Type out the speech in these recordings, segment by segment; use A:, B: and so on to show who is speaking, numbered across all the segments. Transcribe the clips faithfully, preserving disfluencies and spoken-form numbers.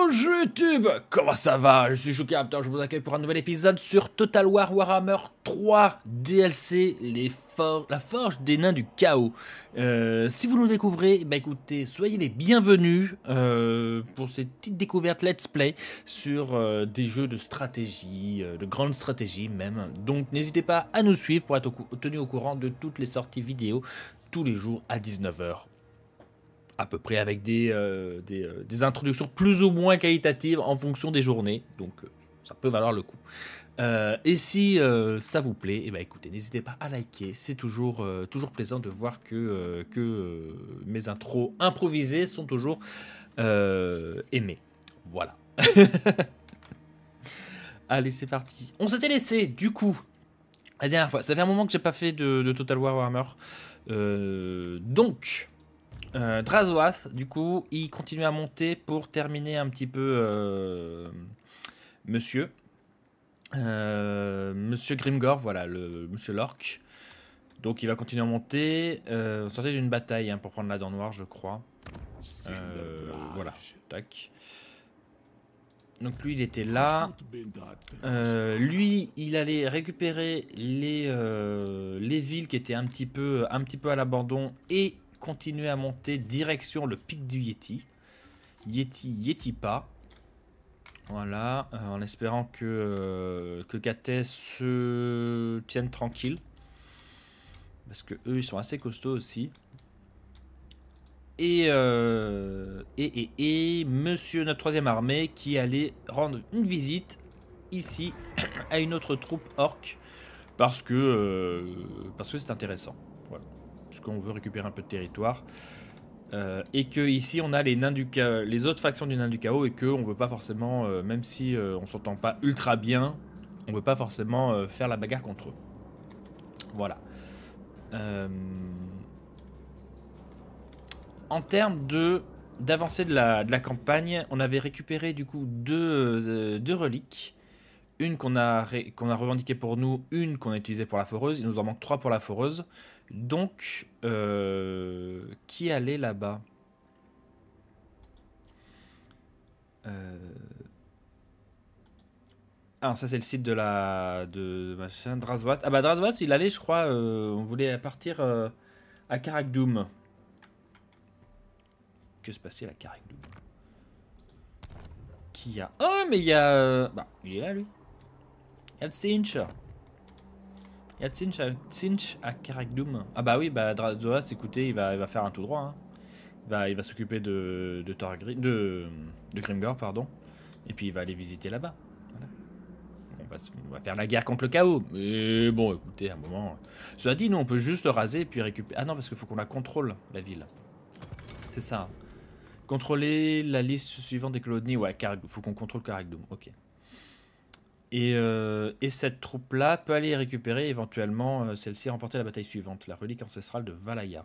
A: Bonjour YouTube, comment ça va? Je suis Choucaptor, je vous accueille pour un nouvel épisode sur Total War Warhammer trois D L C, les for la forge des nains du chaos. Euh, si vous nous découvrez, bah écoutez, soyez les bienvenus euh, pour ces petites découvertes let's play sur euh, des jeux de stratégie, euh, de grande stratégie même. Donc n'hésitez pas à nous suivre pour être au tenu au courant de toutes les sorties vidéo tous les jours à dix-neuf heures. À peu près avec des, euh, des, euh, des introductions plus ou moins qualitatives en fonction des journées. Donc euh, ça peut valoir le coup. Euh, et si euh, ça vous plaît, eh ben, écoutez, n'hésitez pas à liker. C'est toujours, euh, toujours plaisant de voir que, euh, que euh, mes intros improvisées sont toujours euh, aimées. Voilà. Allez, c'est parti. On s'était laissé, du coup, la dernière fois. Ça fait un moment que j'ai pas fait de, de Total War Warhammer. Euh, donc... Euh, Drazoas, du coup, il continue à monter pour terminer un petit peu euh, Monsieur. Euh, Monsieur Grimgor, voilà, le Monsieur l'Orc. Donc il va continuer à monter. Euh, on sortait d'une bataille hein, pour prendre la dent noire, je crois. Euh, voilà, tac. Donc lui, il était là. Euh, lui, il allait récupérer les, euh, les villes qui étaient un petit peu, un petit peu à l'abandon et continuer à monter direction le pic du Yeti. Yeti, Yeti pas. Voilà, euh, en espérant que, euh, que Kates se tienne tranquille. Parce que eux, ils sont assez costauds aussi. Et, euh, et, et, et monsieur notre troisième armée qui allait rendre une visite ici à une autre troupe orque. Parce que euh, parce que c'est intéressant. Voilà. Parce qu'on veut récupérer un peu de territoire. Euh, et que ici on a les nains du chaos, les autres factions du nain du chaos et que on veut pas forcément, euh, même si euh, on s'entend pas ultra bien, on veut pas forcément euh, faire la bagarre contre eux. Voilà. Euh... En termes de d'avancée de la, de la campagne, on avait récupéré du coup deux, euh, deux reliques. Une qu'on a, qu'on a revendiquée pour nous, une qu'on a utilisée pour la foreuse. Il nous en manque trois pour la foreuse. Donc, euh, qui allait là-bas euh... Ah, ça c'est le site de la... de machin, Drasvat. Ah bah Drasvat, il allait, je crois, euh, on voulait partir euh, à Karakdoum. Que se passait à Karakdoum? Qui y a... Oh, mais il y a... Bah, il est là, lui. Il y a Tsinch. Il y a Tsinch à, Tsinch à Karakdoum. Ah bah oui, bah Drasvat, écoutez, il va, il va faire un tout droit. Hein. Il va, il va s'occuper de, de, Torgrim, de, de Grimgor, pardon. Et puis il va aller visiter là-bas. Voilà. On, va, on va faire la guerre contre le chaos. Mais bon, écoutez, à un moment... Cela dit, nous, on peut juste le raser et puis récupérer... Ah non, parce qu'il faut qu'on la contrôle, la ville. C'est ça. Contrôler la liste suivante des colonies. Ouais, il faut qu'on contrôle Karakdoum. Ok. Et, euh, et cette troupe-là peut aller récupérer éventuellement euh, celle-ci remporter la bataille suivante. La relique ancestrale de Valaya.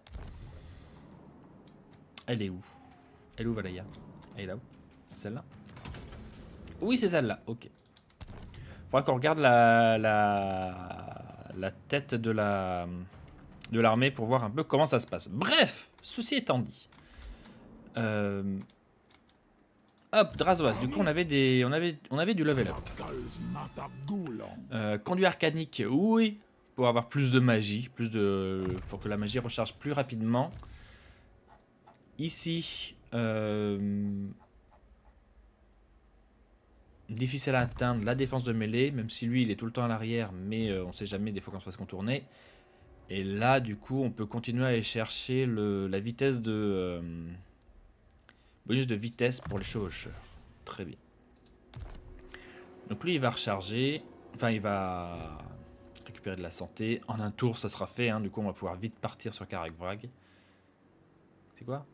A: Elle est où? Elle est où Valaya? Elle est là où? Celle-là? Oui, c'est celle-là. Ok. Faudra qu'on regarde la, la, la tête de la de l'armée pour voir un peu comment ça se passe. Bref, ceci étant dit. Euh, hop, Drazoas. Du coup, on avait des, on avait, on avait du level up. Euh, conduit arcanique, oui, pour avoir plus de magie, plus de, pour que la magie recharge plus rapidement. Ici, euh, difficile à atteindre, la défense de mêlée, même si lui il est tout le temps à l'arrière, mais euh, on sait jamais des fois qu'on se fasse contourner. Et là, du coup, on peut continuer à aller chercher le, la vitesse de... Euh, bonus de vitesse pour les chevaucheurs. Très bien. Donc lui, il va recharger. Enfin, il va récupérer de la santé. En un tour, ça sera fait. Hein, du coup, on va pouvoir vite partir sur Karakvrag. C'est quoi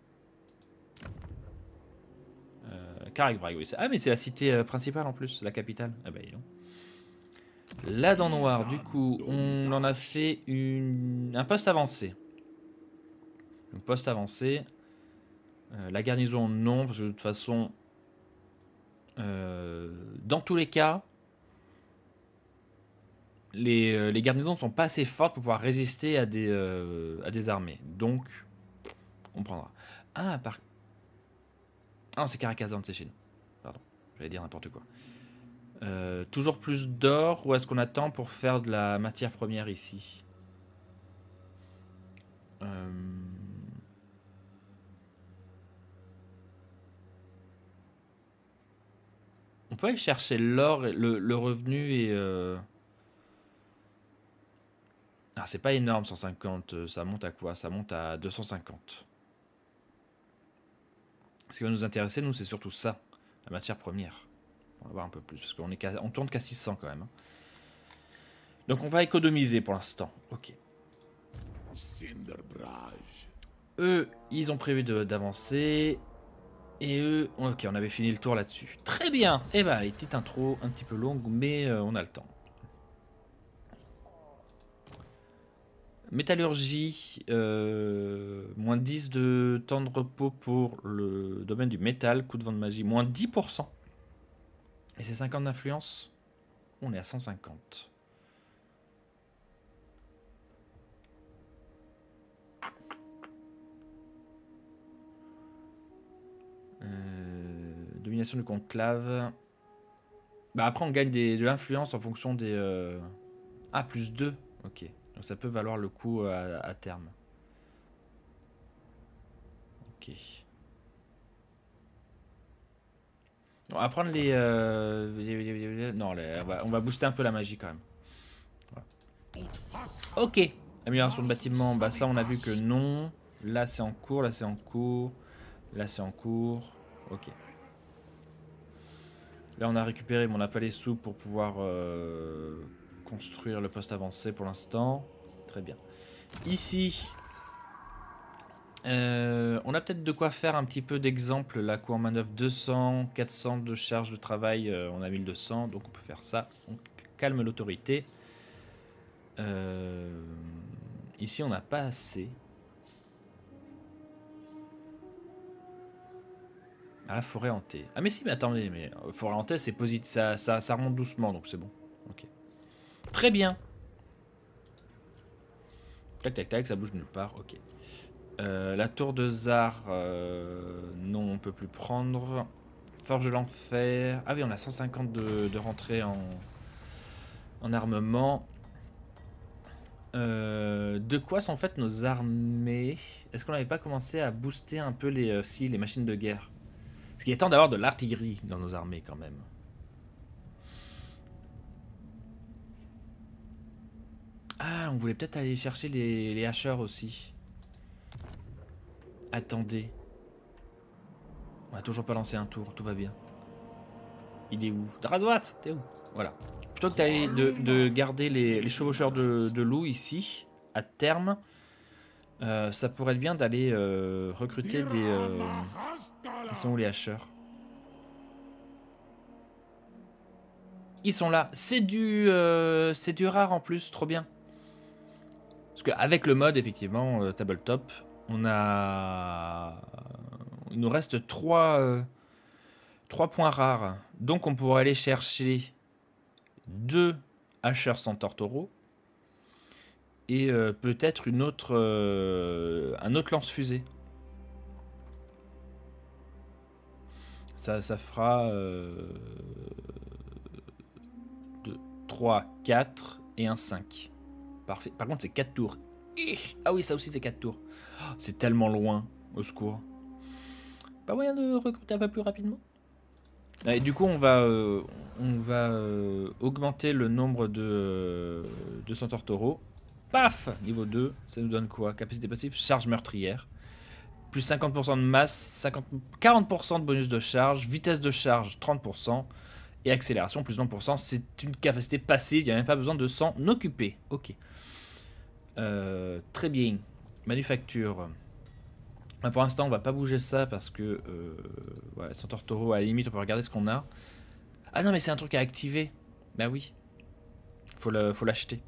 A: euh, Karakvrag, oui. Ah, mais c'est la cité euh, principale en plus, la capitale. Ah bah, non. La dent noire, du coup, on en a fait une... un poste avancé. Un poste avancé. Euh, la garnison, non, parce que de toute façon, euh, dans tous les cas, les, euh, les garnisons ne sont pas assez fortes pour pouvoir résister à des, euh, à des armées. Donc, on prendra. Ah, par... Ah, c'est Karakazan, c'est chez nous. Pardon, j'allais dire n'importe quoi. Euh, toujours plus d'or ou est-ce qu'on attend pour faire de la matière première ici? euh... On peut aller chercher l'or, le, le revenu et... Euh... Ah, c'est pas énorme, cent cinquante. Ça monte à quoi? Ça monte à deux cent cinquante. Ce qui va nous intéresser, nous, c'est surtout ça. La matière première. On va voir un peu plus, parce qu'on est qu'à- on tourne qu'à six cents quand même. Donc on va économiser pour l'instant. Ok. Eux, ils ont prévu de- d'avancer. Et eux, ok, on avait fini le tour là-dessus. Très bien. Et bah, allez, petite intro, un petit peu longue, mais euh, on a le temps. Métallurgie, euh, moins dix de temps de repos pour le domaine du métal, coup de vent de magie, moins dix pour cent. Et c'est cinquante d'influence. On est à cent cinquante. Euh, domination du conclave. Bah après on gagne des, de l'influence en fonction des... Euh... Ah, plus deux. Ok. Donc ça peut valoir le coup à, à terme. Ok. On va prendre les... Euh... Non, les... On, va, on va booster un peu la magie quand même. Voilà. Ok. Amélioration de bâtiment. Bah ça on a vu que non. Là c'est en cours, là c'est en cours. Là c'est en cours. Ok. Là on a récupéré, mais on n'a pas les sous pour pouvoir euh, construire le poste avancé pour l'instant. Très bien. Ici, euh, on a peut-être de quoi faire un petit peu d'exemple. La cour en manœuvre deux cents, quatre cents de charge de travail, euh, on a mille deux cents, donc on peut faire ça. On calme l'autorité. Euh, ici on n'a pas assez. Ah, la forêt hantée. Ah mais si, mais attendez, mais euh, forêt hantée c'est positif, ça, ça, ça remonte doucement, donc c'est bon. Ok. Très bien. Tac tac tac, ça bouge nulle part, ok. Euh, la tour de Zar, euh, non on peut plus prendre. Forge de l'enfer. Ah oui, on a cent cinquante de, de rentrée en, en armement. Euh, de quoi sont faites nos armées? Est-ce qu'on n'avait pas commencé à booster un peu les, euh, si, les machines de guerre? Parce qu'il est temps d'avoir de l'artillerie dans nos armées quand même. Ah, on voulait peut-être aller chercher les, les hacheurs aussi. Attendez. On a toujours pas lancé un tour, tout va bien. Il est où? Drazoat, t'es où? Voilà. Plutôt que d'aller de, de garder les, les chevaucheurs de, de loups ici, à terme, euh, ça pourrait être bien d'aller euh, recruter des... Euh, ils sont où les hacheurs? Ils sont là. C'est du, euh, c'est du rare en plus, trop bien. Parce qu'avec le mode, effectivement, euh, tabletop, on a... Il nous reste trois, euh, trois points rares. Donc on pourrait aller chercher deux hacheurs centaures taureaux. Et euh, peut-être une autre, euh, un autre lance-fusée. Ça, ça fera euh, deux, trois, quatre et un cinq. Parfait. Par contre, c'est quatre tours. Ah oui, ça aussi, c'est quatre tours. Oh, c'est tellement loin. Au secours. Pas moyen de recruter un peu plus rapidement? Et du coup, on va, euh, on va euh, augmenter le nombre de, euh, de centaures taureaux. Paf! Niveau deux, ça nous donne quoi? Capacité passive, charge meurtrière. Plus cinquante pour cent de masse, cinquante, quarante pour cent de bonus de charge, vitesse de charge trente pour cent et accélération plus vingt pour cent. C'est une capacité passive, il n'y a même pas besoin de s'en occuper. Ok. Euh, très bien. Manufacture. Là, pour l'instant, on va pas bouger ça parce que euh, voilà, Centaure Taureau, à la limite, on peut regarder ce qu'on a. Ah non, mais c'est un truc à activer. Bah oui. Faut le, faut l'acheter.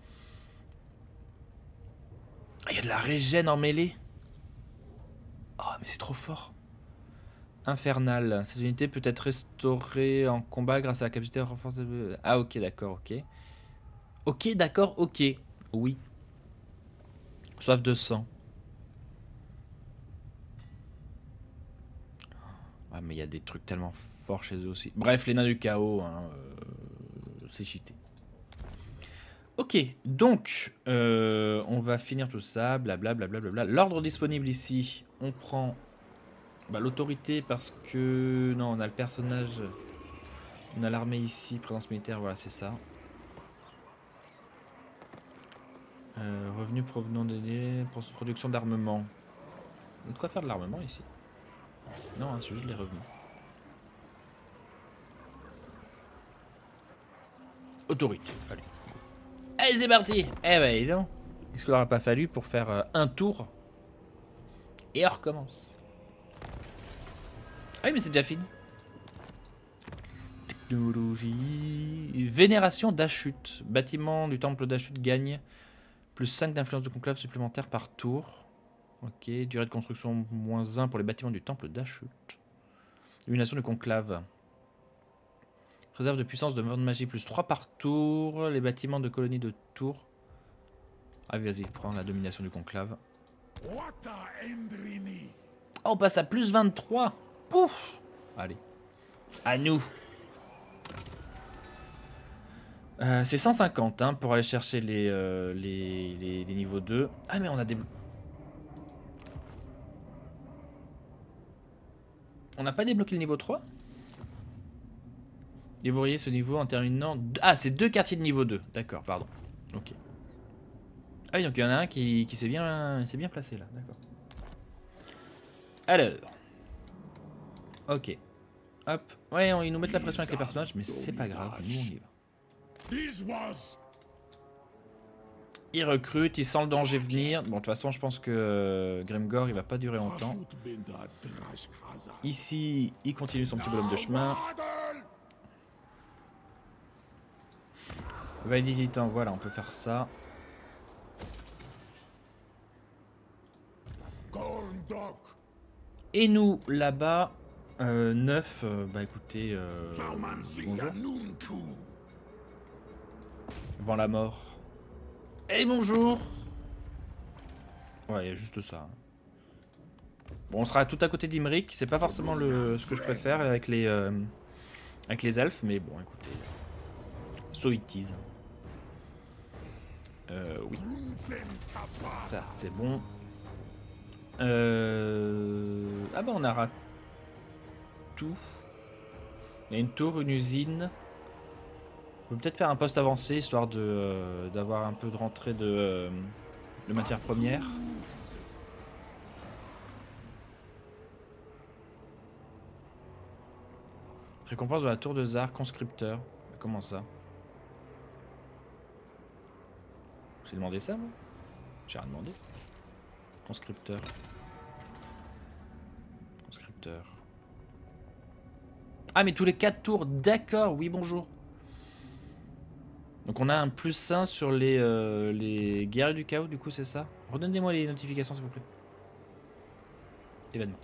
A: Ah, il y a de la régène en mêlée. Oh, mais c'est trop fort. Infernal. Cette unité peut être restaurée en combat grâce à la capacité renforcée. Ah, ok, d'accord, ok. Ok, d'accord, ok. Oui. Soif de sang. Ah, mais il y a des trucs tellement forts chez eux aussi. Bref, les nains du chaos, hein, euh, c'est cheaté. Ok, donc, euh, on va finir tout ça, blablabla. Bla, bla, bla, bla. L'ordre disponible ici, on prend bah, l'autorité parce que... Non, on a le personnage, on a l'armée ici, présence militaire, voilà, c'est ça. Euh, revenus provenant de production d'armement. On a de quoi faire de l'armement ici? Non, hein, c'est juste les revenus. Autorité, allez. Allez, c'est parti. Eh ben, dis donc. Est-ce qu'il n'aura pas fallu pour faire euh, un tour? Et on recommence. Ah oui, mais c'est déjà fini. Technologie. Vénération d'Ashut. Bâtiment du temple d'Ashut gagne plus cinq d'influence de conclave supplémentaire par tour. Ok. Durée de construction moins un pour les bâtiments du temple d'Ashut. Illumination du conclave. Réserve de puissance de vente magie plus trois par tour. Les bâtiments de colonie de tour. Ah, vas-y, prends la domination du conclave. Oh, on passe à plus vingt-trois. Pouf. Allez. À nous. Euh, c'est cent cinquante hein, pour aller chercher les, euh, les, les, les niveaux deux. Ah, mais on a des... On n'a pas débloqué le niveau trois? Déverrouiller ce niveau en terminant... Ah, c'est deux quartiers de niveau deux. D'accord, pardon. Ok. Ah oui, donc il y en a un qui, qui s'est bien, bien placé là. D'accord. Alors. Ok. Hop. Ouais, on, ils nous mettent la pression avec les personnages, mais c'est pas grave. Nous, on y va. Il recrute, il sent le danger venir. Bon, de toute façon, je pense que euh, Grimgor, il va pas durer longtemps. Ici, il continue son petit bonhomme de chemin. Validité du temps, voilà, on peut faire ça. Et nous, là-bas, euh, neuf, euh, bah écoutez, euh, bonjour. Devant la mort. Et bonjour. Ouais, il y a juste ça. Bon, on sera tout à côté d'Imric, c'est pas forcément le, ce que je préfère avec les, euh, avec les elfes, mais bon, écoutez. So it is. Euh, oui. Ça, c'est bon. Euh... Ah bah on a raté tout. Il y a une tour, une usine. On peut peut-être faire un poste avancé histoire de euh, d'avoir un peu de rentrée de, euh, de matières premières. Récompense de la tour de Zar, conscripteur. Comment ça? J'ai demandé ça moi? J'ai rien demandé. Conscripteur. Conscripteur. Ah mais tous les quatre tours, d'accord, oui bonjour. Donc on a un plus un sur les, euh, les guerriers du chaos, du coup c'est ça. Redonnez-moi les notifications s'il vous plaît. Événement.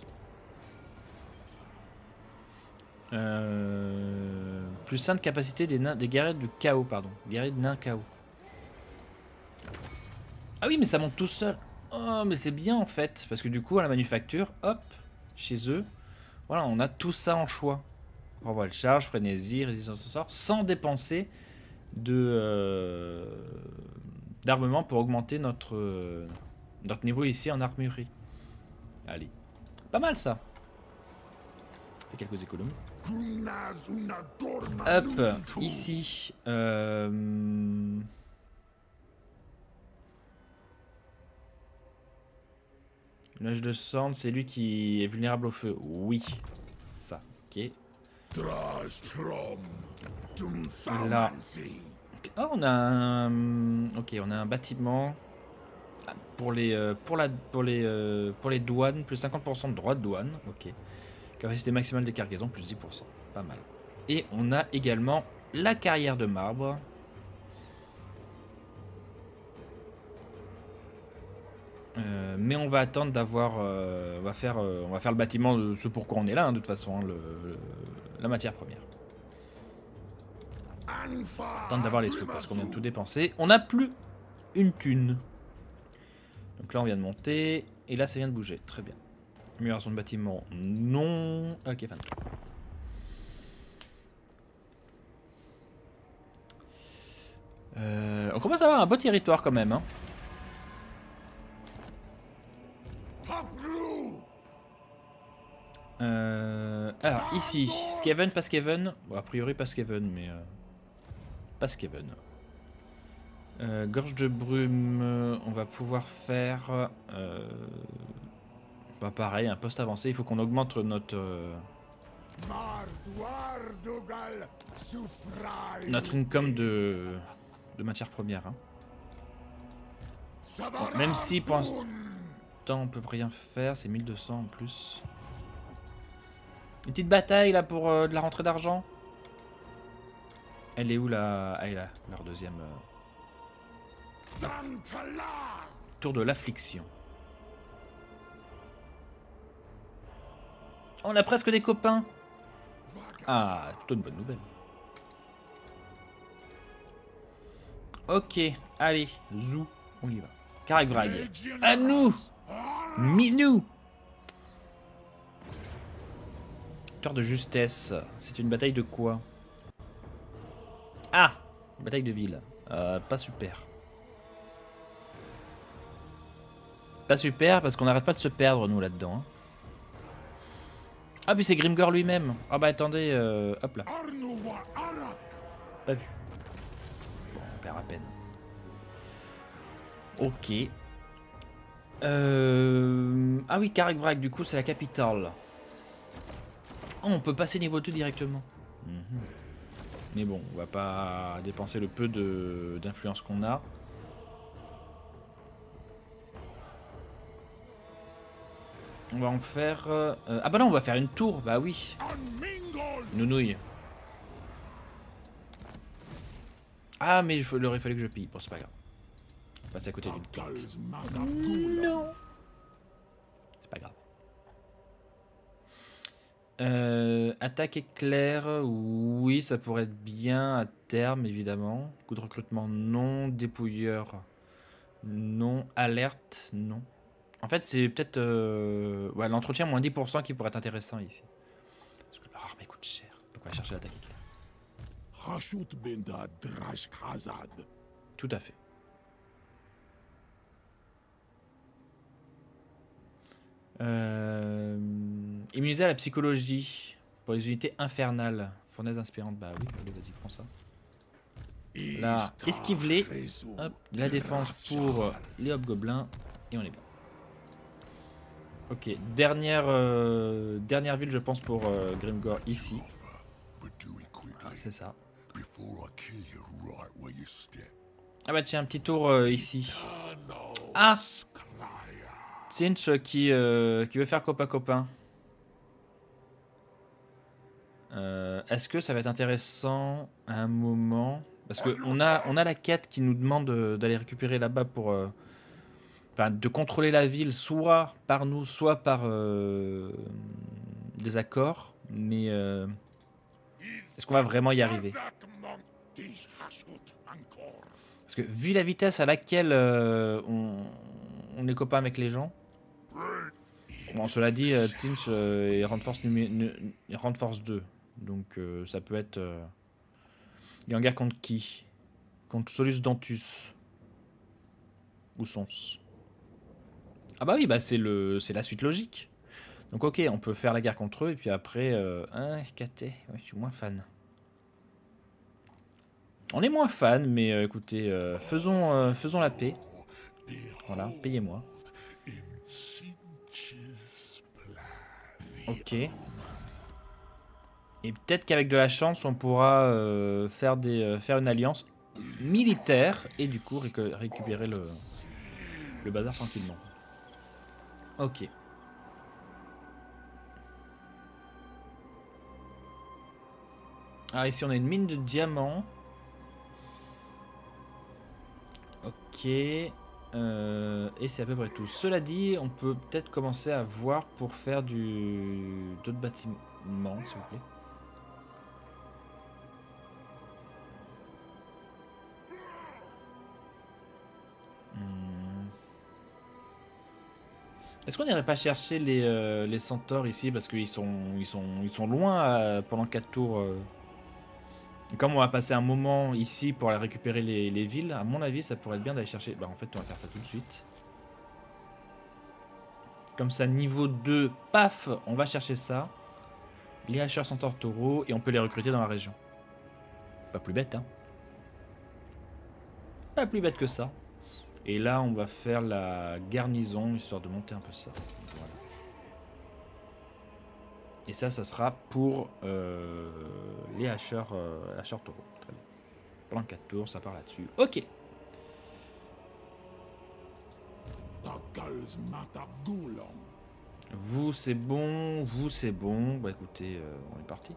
A: Euh, plus un de capacité des, nains, des guerriers du chaos, pardon. Guerriers de nains chaos. Ah oui mais ça monte tout seul. Oh mais c'est bien en fait. Parce que du coup à la manufacture, hop, chez eux, voilà on a tout ça en choix. Renvoi de charge, frénésie, résistance au sort, sans dépenser de euh, d'armement pour augmenter notre, euh, notre niveau ici en armurerie. Allez. Pas mal ça. Fait quelques économies. Hop, ici. Euh... Nuage de cendre, c'est lui qui est vulnérable au feu. Oui. Ça, ok. Là. Oh, on a un... Ok, on a un bâtiment. Pour les, euh, pour la, pour les, euh, pour les douanes, plus cinquante pour cent de droits de douane. Ok. Capacité maximale des cargaisons, plus dix pour cent. Pas mal. Et on a également la carrière de marbre. Euh, mais on va attendre d'avoir... Euh, on, va faire, euh, on va faire le bâtiment de ce pourquoi on est là, hein, de toute façon. Hein, le, le, la matière première. Attendre d'avoir les sous parce qu'on vient de tout dépenser. On n'a plus une thune. Donc là on vient de monter. Et là ça vient de bouger. Très bien. Amélioration de bâtiment, non. Ok, fan. Euh, on commence à avoir un beau territoire quand même. Hein. Euh, alors ici, Skaven, pas Skaven. Bon, a priori pas Skaven, mais euh, pas Skaven. Euh, gorge de brume, on va pouvoir faire euh, bah pareil, un poste avancé. Il faut qu'on augmente notre euh, notre income de, de matières premières. Hein. Bon, même si pour l'instant on peut rien faire, c'est mille deux cents en plus. Une petite bataille là pour euh, de la rentrée d'argent. Elle est où la... Ah, elle est là, leur deuxième... Euh... Tour de l'affliction. On a presque des copains. Ah, plutôt une bonne nouvelle. Ok, allez, zou, on y va. Caragbrag. À nous. Minou. Tour de justesse. C'est une bataille de quoi? Ah, bataille de ville. Euh, pas super. Pas super parce qu'on n'arrête pas de se perdre nous là-dedans. Hein. Ah puis c'est Grimgor lui-même. Ah bah attendez, euh, hop là. Pas vu. Bon, on perd à peine. Ok. Euh... Ah oui, Caragbrag, du coup c'est la capitale. Oh, on peut passer niveau deux directement. Mm-hmm. Mais bon, on va pas dépenser le peu de d'influence qu'on a. On va en faire... Euh... Ah bah non, on va faire une tour, bah oui. Nounouille. Ah mais il aurait fallu que je pille, bon c'est pas grave. On va passer à côté d'une quête. Non. C'est pas grave. Euh, attaque éclair, oui, ça pourrait être bien à terme, évidemment. Coup de recrutement, non. Dépouilleur, non. Alerte, non. En fait, c'est peut-être euh, ouais, l'entretien moins dix pour cent qui pourrait être intéressant ici. Parce que leur armée coûte cher. Donc on va chercher l'attaque éclair. Tout à fait. Euh, immuniser à la psychologie pour les unités infernales. Fournaise inspirante, bah oui, allez, vas-y, prends ça. Là, esquive-les. Hop, la défense pour les hobgoblins. Et on est bien. Ok, dernière, euh, dernière ville, je pense, pour euh, Grimgor ici. Ah, c'est ça. Ah bah tiens, un petit tour euh, ici. Ah, Tzeentch qui, euh, qui veut faire copain-copain. Euh, Est-ce que ça va être intéressant à un moment? Parce qu'on a, on a la quête qui nous demande d'aller récupérer là-bas pour... Euh, enfin, de contrôler la ville, soit par nous, soit par euh, des accords. Mais euh, est-ce qu'on va vraiment y arriver? Parce que vu la vitesse à laquelle euh, on, on est copain avec les gens... Bon, cela dit, euh, Tzeentch euh, est Rand Force, Rand Force deux. Donc euh, ça peut être... Euh... Il est en guerre contre qui? Contre Solus Dantus. Ou Sons. Ah bah oui, bah c'est le, c'est la suite logique. Donc ok, on peut faire la guerre contre eux, et puis après... Euh... Hein, K T, ouais, je suis moins fan. On est moins fan, mais euh, écoutez, euh, faisons, euh, faisons la paix. Voilà, payez-moi. Ok. Et peut-être qu'avec de la chance, on pourra euh, faire, des, euh, faire une alliance militaire et du coup réc récupérer le, le bazar tranquillement. Ok. Ah, ici on a une mine de diamants. Ok. Euh, et c'est à peu près tout. Cela dit, on peut peut-être commencer à voir pour faire du d'autres bâtiments, s'il vous plaît. Est-ce qu'on n'irait pas chercher les, euh, les centaures ici parce qu'ils sont, ils sont, ils sont loin euh, pendant quatre tours euh. Comme on va passer un moment ici pour aller récupérer les, les villes, à mon avis, ça pourrait être bien d'aller chercher... Bah en fait, on va faire ça tout de suite. Comme ça, niveau deux, paf, on va chercher ça. Les hacheurs centaures taureaux et on peut les recruter dans la région. Pas plus bête, hein. Pas plus bête que ça. Et là, on va faire la garnison, histoire de monter un peu ça. Voilà. Et ça, ça sera pour euh, les hacheurs, euh, hacheurs taureaux. Très bien. Pendant quatre tours, ça part là-dessus. Ok. Vous, c'est bon. Vous, c'est bon. Bah écoutez, euh, on est parti.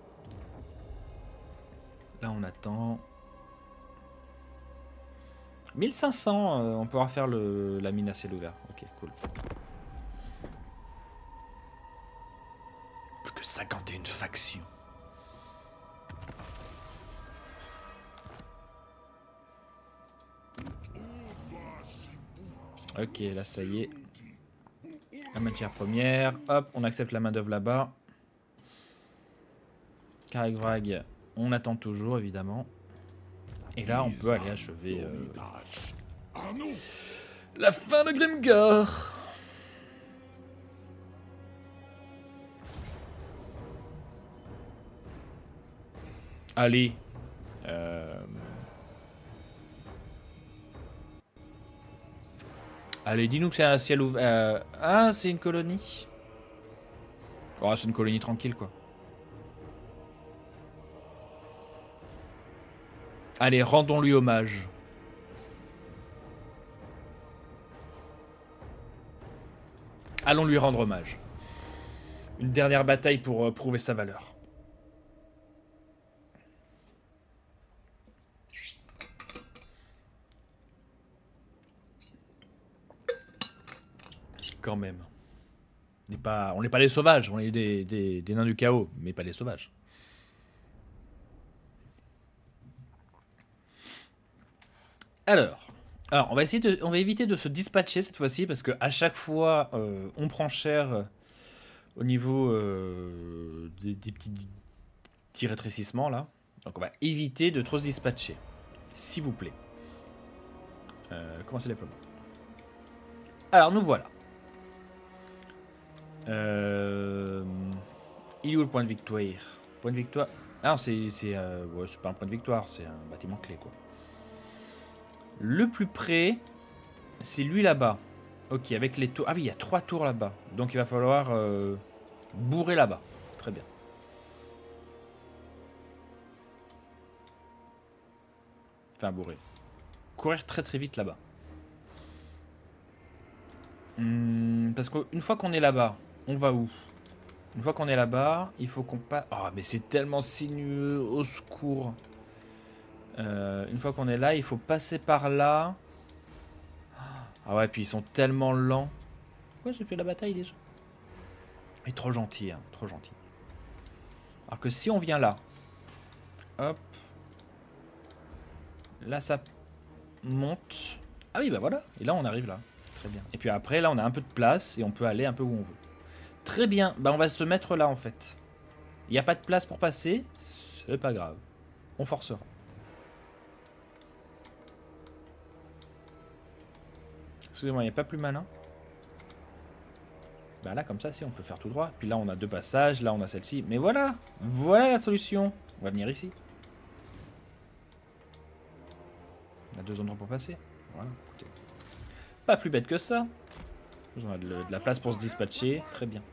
A: Là, on attend... mille cinq cents, euh, on pourra faire le, la mine à ciel ouvert. Ok, cool. Plus que cinquante et une factions. Ok, là ça y est. La matière première. Hop, on accepte la main d'œuvre là-bas. Carreg-Vrag, on attend toujours évidemment. Et là, on peut aller achever euh, la fin de Grimgor. Allez. Euh... Allez, dis-nous que c'est un ciel ouvert. Euh... Ah, c'est une colonie. Oh, c'est une colonie tranquille, quoi. Allez, rendons-lui hommage. Allons lui rendre hommage. Une dernière bataille pour euh, prouver sa valeur. Quand même. On n'est pas, on n'est pas les sauvages, on est des, des, des nains du chaos, mais pas les sauvages. Alors, alors on va essayer de, on va éviter de se dispatcher cette fois-ci parce que à chaque fois euh, on prend cher euh, au niveau euh, des, des petits, petits rétrécissements là. Donc on va éviter de trop se dispatcher, s'il vous plaît. Euh, commencez les déploiement. Alors nous voilà. Euh, il est où le point de victoire? Point de victoire. Ah, c'est euh, ouais, pas un point de victoire, c'est un bâtiment clé quoi. Le plus près, c'est lui là-bas. Ok, avec les tours. Ah oui, il y a trois tours là-bas. Donc il va falloir euh, bourrer là-bas. Très bien. Enfin, bourrer. Courir très très vite là-bas. Hum, parce qu'une fois qu'on est là-bas, on va où? Une fois qu'on est là-bas, il faut qu'on passe... Oh, mais c'est tellement sinueux, au secours. Euh, une fois qu'on est là, il faut passer par là. Ah ouais, puis ils sont tellement lents. Pourquoi j'ai fait la bataille déjà? Il est trop gentil, hein, trop gentil. Alors que si on vient là, hop, là ça monte. Ah oui, bah voilà, et là on arrive là. Très bien. Et puis après, là on a un peu de place et on peut aller un peu où on veut. Très bien, bah on va se mettre là en fait. Il n'y a pas de place pour passer, c'est pas grave. On forcera. Excusez-moi, il n'y a pas plus malin. Bah là, comme ça, si, on peut faire tout droit. Puis là, on a deux passages, là, on a celle-ci. Mais voilà, voilà la solution. On va venir ici. On a deux endroits pour passer. Voilà, écoutez. Pas plus bête que ça. On a de, de la place pour se dispatcher. Très bien.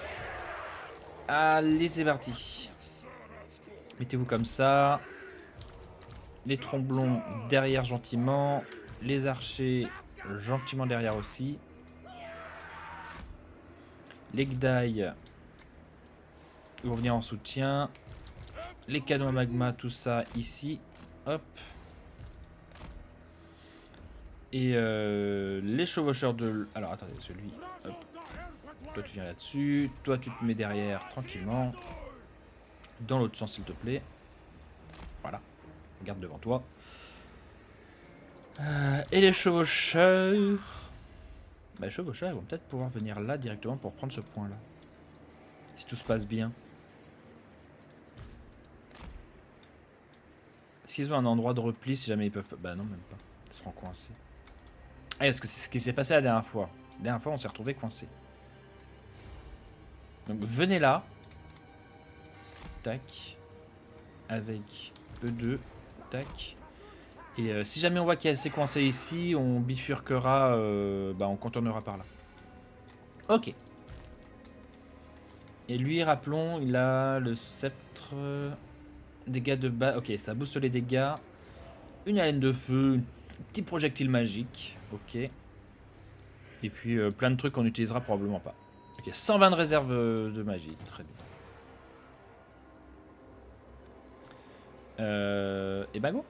A: Allez, c'est parti. Mettez-vous comme ça. Les tromblons derrière gentiment. Les archers gentiment derrière aussi. Les Gdaï vont venir en soutien. Les canons à magma, tout ça ici. Hop. Et euh, les chevaucheurs de... Alors attendez, celui... Hop. Toi tu viens là-dessus. Toi tu te mets derrière tranquillement. Dans l'autre sens s'il te plaît. Voilà. Regarde devant toi. Euh, et les chevaucheurs... Bah, les chevaucheurs, ils vont peut-être pouvoir venir là directement pour prendre ce point-là. Si tout se passe bien. Est-ce qu'ils ont un endroit de repli si jamais ils peuvent... Bah non, même pas. Ils seront coincés. Ah, est-ce que c'est ce qui s'est passé la dernière fois? La dernière fois, on s'est retrouvé coincés. Donc venez là. Tac. Avec eux deux. Tac. Et euh, si jamais on voit qu'il y a assez coincé ici, on bifurquera, euh, bah on contournera par là. Ok. Et lui, rappelons, il a le sceptre... Dégâts de bas. Ok, ça booste les dégâts. Une haleine de feu, un petit projectile magique. Ok. Et puis euh, plein de trucs qu'on n'utilisera probablement pas. Ok, cent vingt de réserve de magie. Très bien. Euh, et bah go.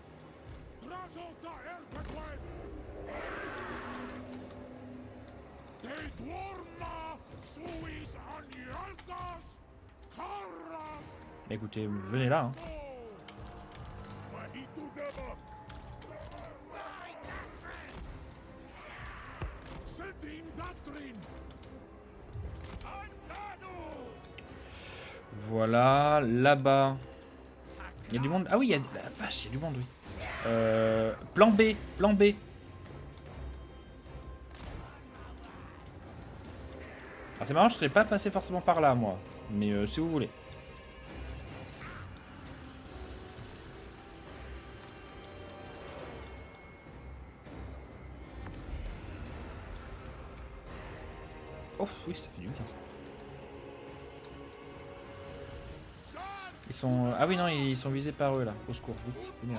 A: Bah écoutez, venez là. Hein. Voilà, là-bas. Il y a du monde. Ah oui, il y a la vache, il y a du monde, oui. Euh, plan B, plan B. Alors c'est marrant, je serais pas passé forcément par là, moi. Mais euh, si vous voulez. Oh oui, ça fait du bien ça. Ils sont... Ah oui, non, ils sont visés par eux, là. Au secours, vite, venez là.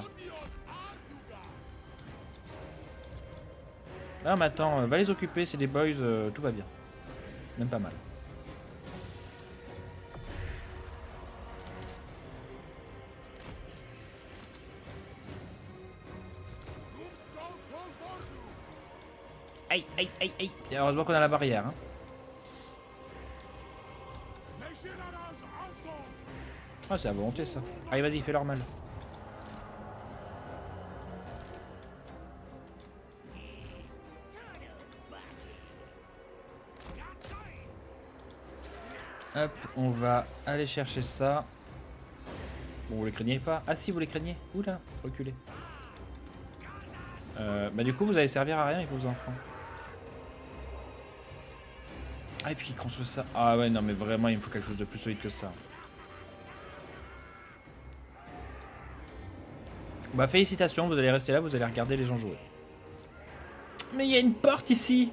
A: Ah, mais attends, euh, va les occuper, c'est des boys, euh, tout va bien. Même pas mal. Aïe, aïe, aïe, aïe. Et heureusement qu'on a la barrière, hein. Ah, c'est la volonté, ça. Allez, vas-y, fais leur mal. Hop, on va aller chercher ça. Bon, vous les craignez pas? Ah si, vous les craignez. Oula, reculez. Euh, bah du coup, vous allez servir à rien avec vos enfants. Ah, et puis ils construisent ça. Ah ouais, non, mais vraiment, il me faut quelque chose de plus solide que ça. Bah félicitations, vous allez rester là, vous allez regarder les gens jouer. Mais il y a une porte ici.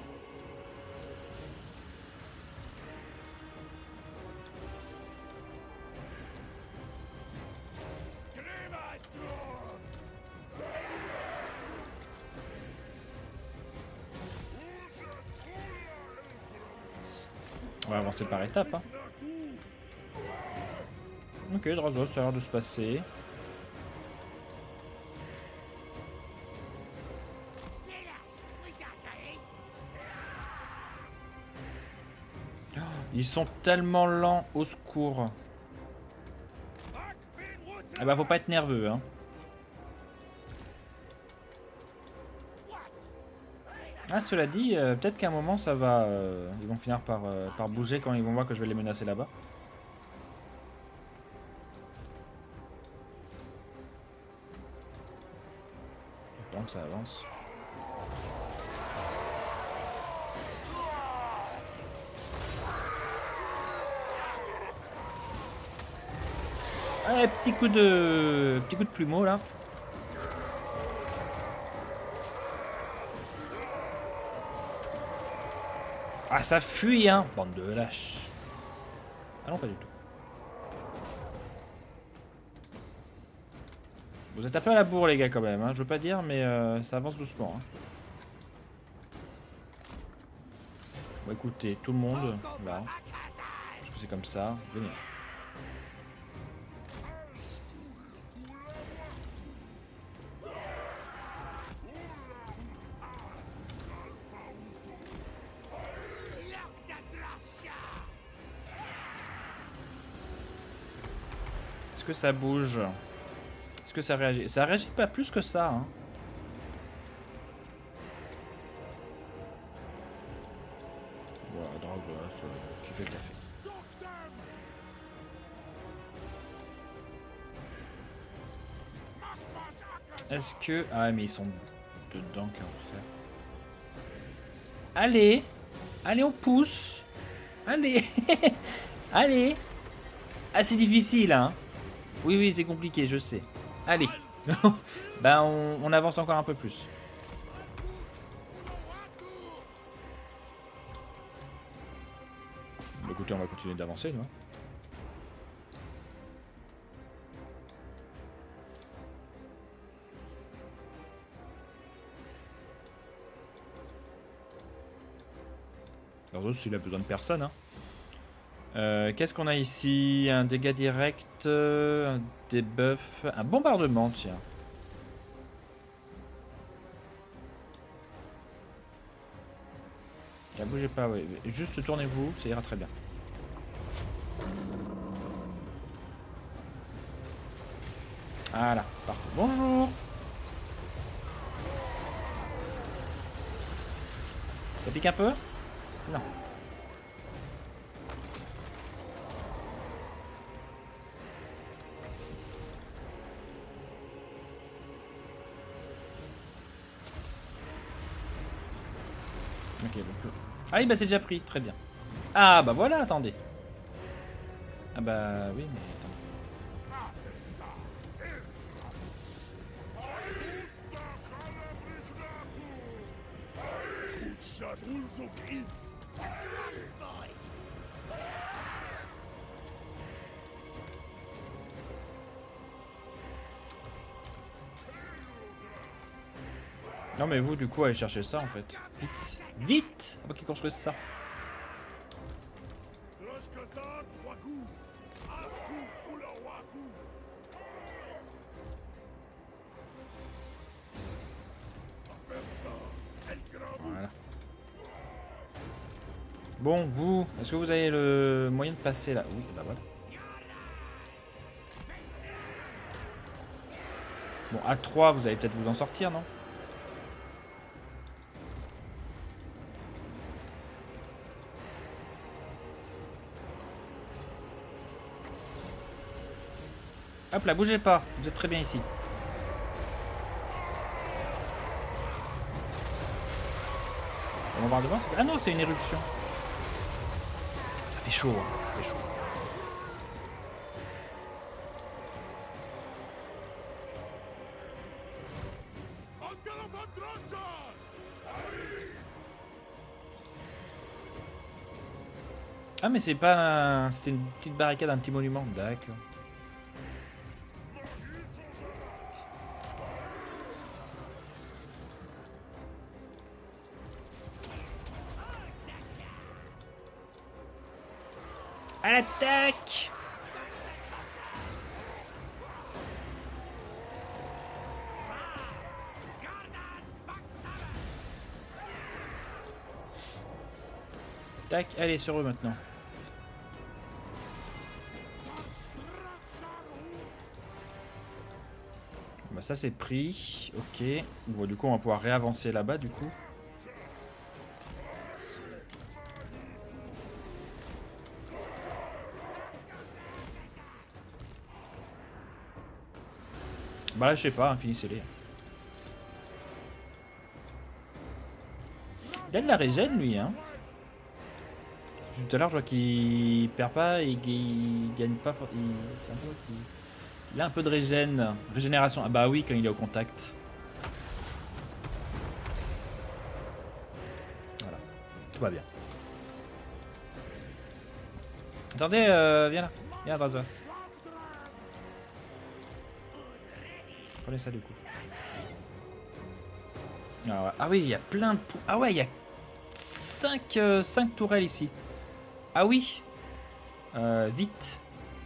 A: On va avancer par étapes. Hein. Ok, Drazos, ça a l'air de se passer. Ils sont tellement lents, au secours. Ah bah faut pas être nerveux, hein. Ah, cela dit, euh, peut-être qu'à un moment ça va... Euh, ils vont finir par, euh, par bouger quand ils vont voir que je vais les menacer là-bas. Donc ça avance. Allez, petit coup de... Petit coup de plumeau là. Ah, ça fuit, hein. Bande de lâches. Ah non, pas du tout. Vous êtes un peu à la bourre, les gars, quand même. Hein. Je veux pas dire, mais euh, ça avance doucement. Hein. Bon, écoutez, tout le monde, là. Je fais comme ça. Venez. Est-ce que ça bouge? Est-ce que ça réagit? Ça réagit pas plus que ça. Hein. Est-ce que... Ah mais ils sont dedans, qu'à en faire. Allez. Allez, on pousse. Allez. Allez. Ah, c'est difficile, hein. Oui, oui, c'est compliqué, je sais. Allez. Ben, on, on avance encore un peu plus. Écoutez, on va continuer d'avancer, nous. Alors, s'il a besoin de personne, hein. Euh, Qu'est-ce qu'on a ici? Un dégât direct, euh, un debuff, un bombardement, tiens. Ne bougez pas, oui. Juste tournez-vous, ça ira très bien. Voilà, parfait. Bonjour. Ça pique un peu? Non. Ok, donc... Ah oui, bah c'est déjà pris, très bien. Ah bah voilà, attendez. Ah bah oui, mais attendez. Non mais vous du coup allez chercher ça en fait. Vite. Vite. Avant qu'ils construisent ça. Voilà. Bon, vous, est-ce que vous avez le moyen de passer là? Oui, bah voilà. Bon, à trois, vous allez peut-être vous en sortir, non? Hop là, bougez pas, vous êtes très bien ici. On va voir devant. Ah non, c'est une éruption. Ça fait chaud, hein. Ça fait chaud. Ah mais c'est pas... Un... C'était une petite barricade, un petit monument. D'accord. À l'attaque! Tac, allez sur eux maintenant. Bah ça c'est pris, ok. Bon, du coup on va pouvoir réavancer là-bas du coup. Bah là je sais pas, hein, finissez-les. Il a de la régène lui hein. Tout à l'heure je vois qu'il perd pas et qu'il gagne pas. Il... Un peu qu'il... il a un peu de régène. Régénération. Ah bah oui quand il est au contact. Voilà. Tout va bien. Attendez, euh, viens là. Viens Drazos. Prenez ça du coup. Alors, ah oui, il y a plein de... Ah ouais, il y a cinq tourelles ici. Ah oui. Euh, vite.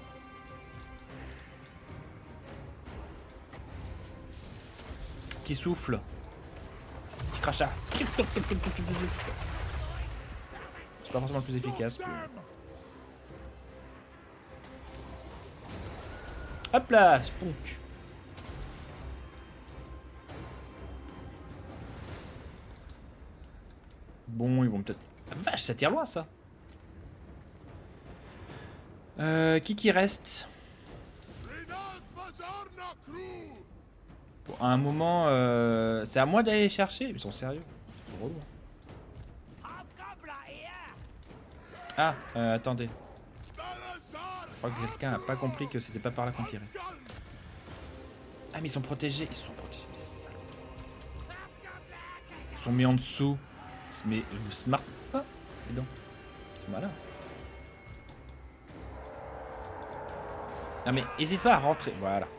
A: Petit souffle. Petit crachat. C'est pas forcément le plus efficace. Puis... Hop là, spunk. Bon, ils vont peut-être... Ah, vache, ça tire loin, ça. Euh, qui qui reste? Bon, à un moment, euh, c'est à moi d'aller les chercher. Ils sont sérieux. C'est relou. Ah, euh, attendez. Je crois que quelqu'un n'a pas compris que c'était pas par là qu'on tirait. Ah, mais ils sont protégés. Ils sont protégés, les salauds. Ils sont mis en dessous. Mais vous smart pas? Dis donc. C'est malin. Ah, mais hésite pas à rentrer. Voilà.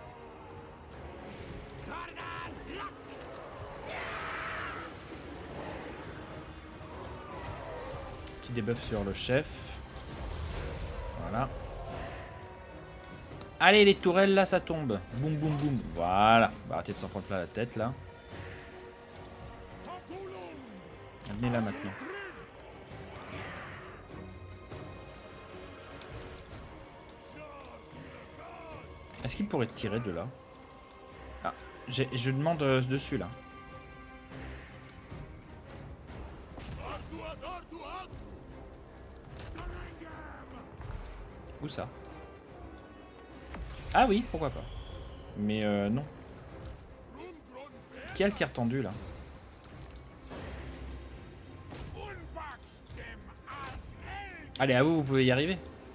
A: Petit debuff sur le chef. Voilà. Allez, les tourelles, là, ça tombe. Boum, boum, boum. Voilà. On va arrêter de s'en prendre plein la tête, là. Venez là, maintenant. Est-ce qu'il pourrait tirer de là? Ah, je demande euh, dessus, là. Où ça? Ah oui, pourquoi pas. Mais euh, non. Qui a le tir tendu là? Allez, à vous, vous pouvez y arriver.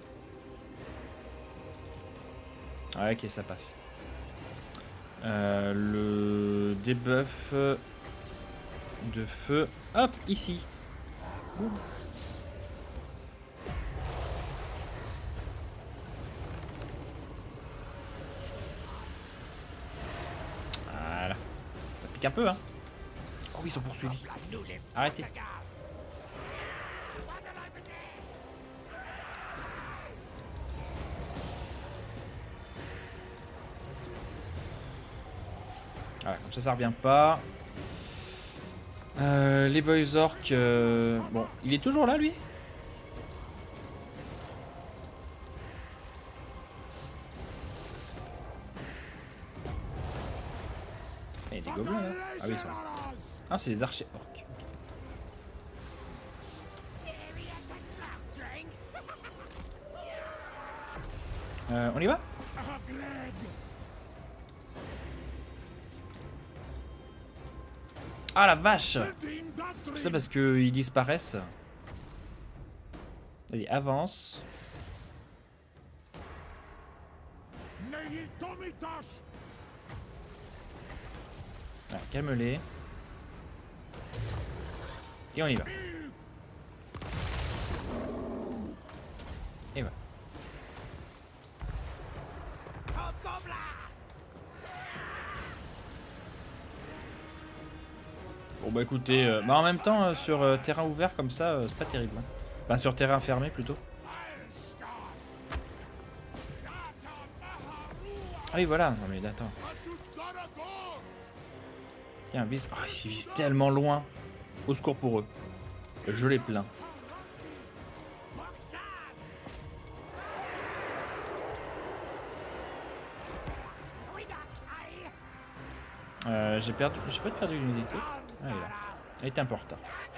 A: Ah, ok, ça passe. Euh, le debuff de feu. Hop, ici. Ouh. Voilà. Ça pique un peu, hein. Oh, ils sont poursuivis. Arrêtez. Voilà, comme ça, ça revient pas. Euh, les boys orcs. Euh... Bon, il est toujours là, lui? Il y a des gobelins là. Ah oui, ils sont là. Ah, c'est les archers orcs. Okay. Euh, on y va? Ah la vache! Tout ça parce qu'ils disparaissent. Allez, avance. Ah, calme-les. Et on y va. Et voilà. Bon bah écoutez, euh, bah en même temps euh, sur euh, terrain ouvert comme ça, euh, c'est pas terrible. Hein. Enfin sur terrain fermé plutôt. Ah oui voilà, non mais attends. Tiens, vise. Oh, ils visent tellement loin. Au secours pour eux. Je les plains. Euh, j'ai perdu. J'ai pas perdu une unité. Ah, il est là. Il est important.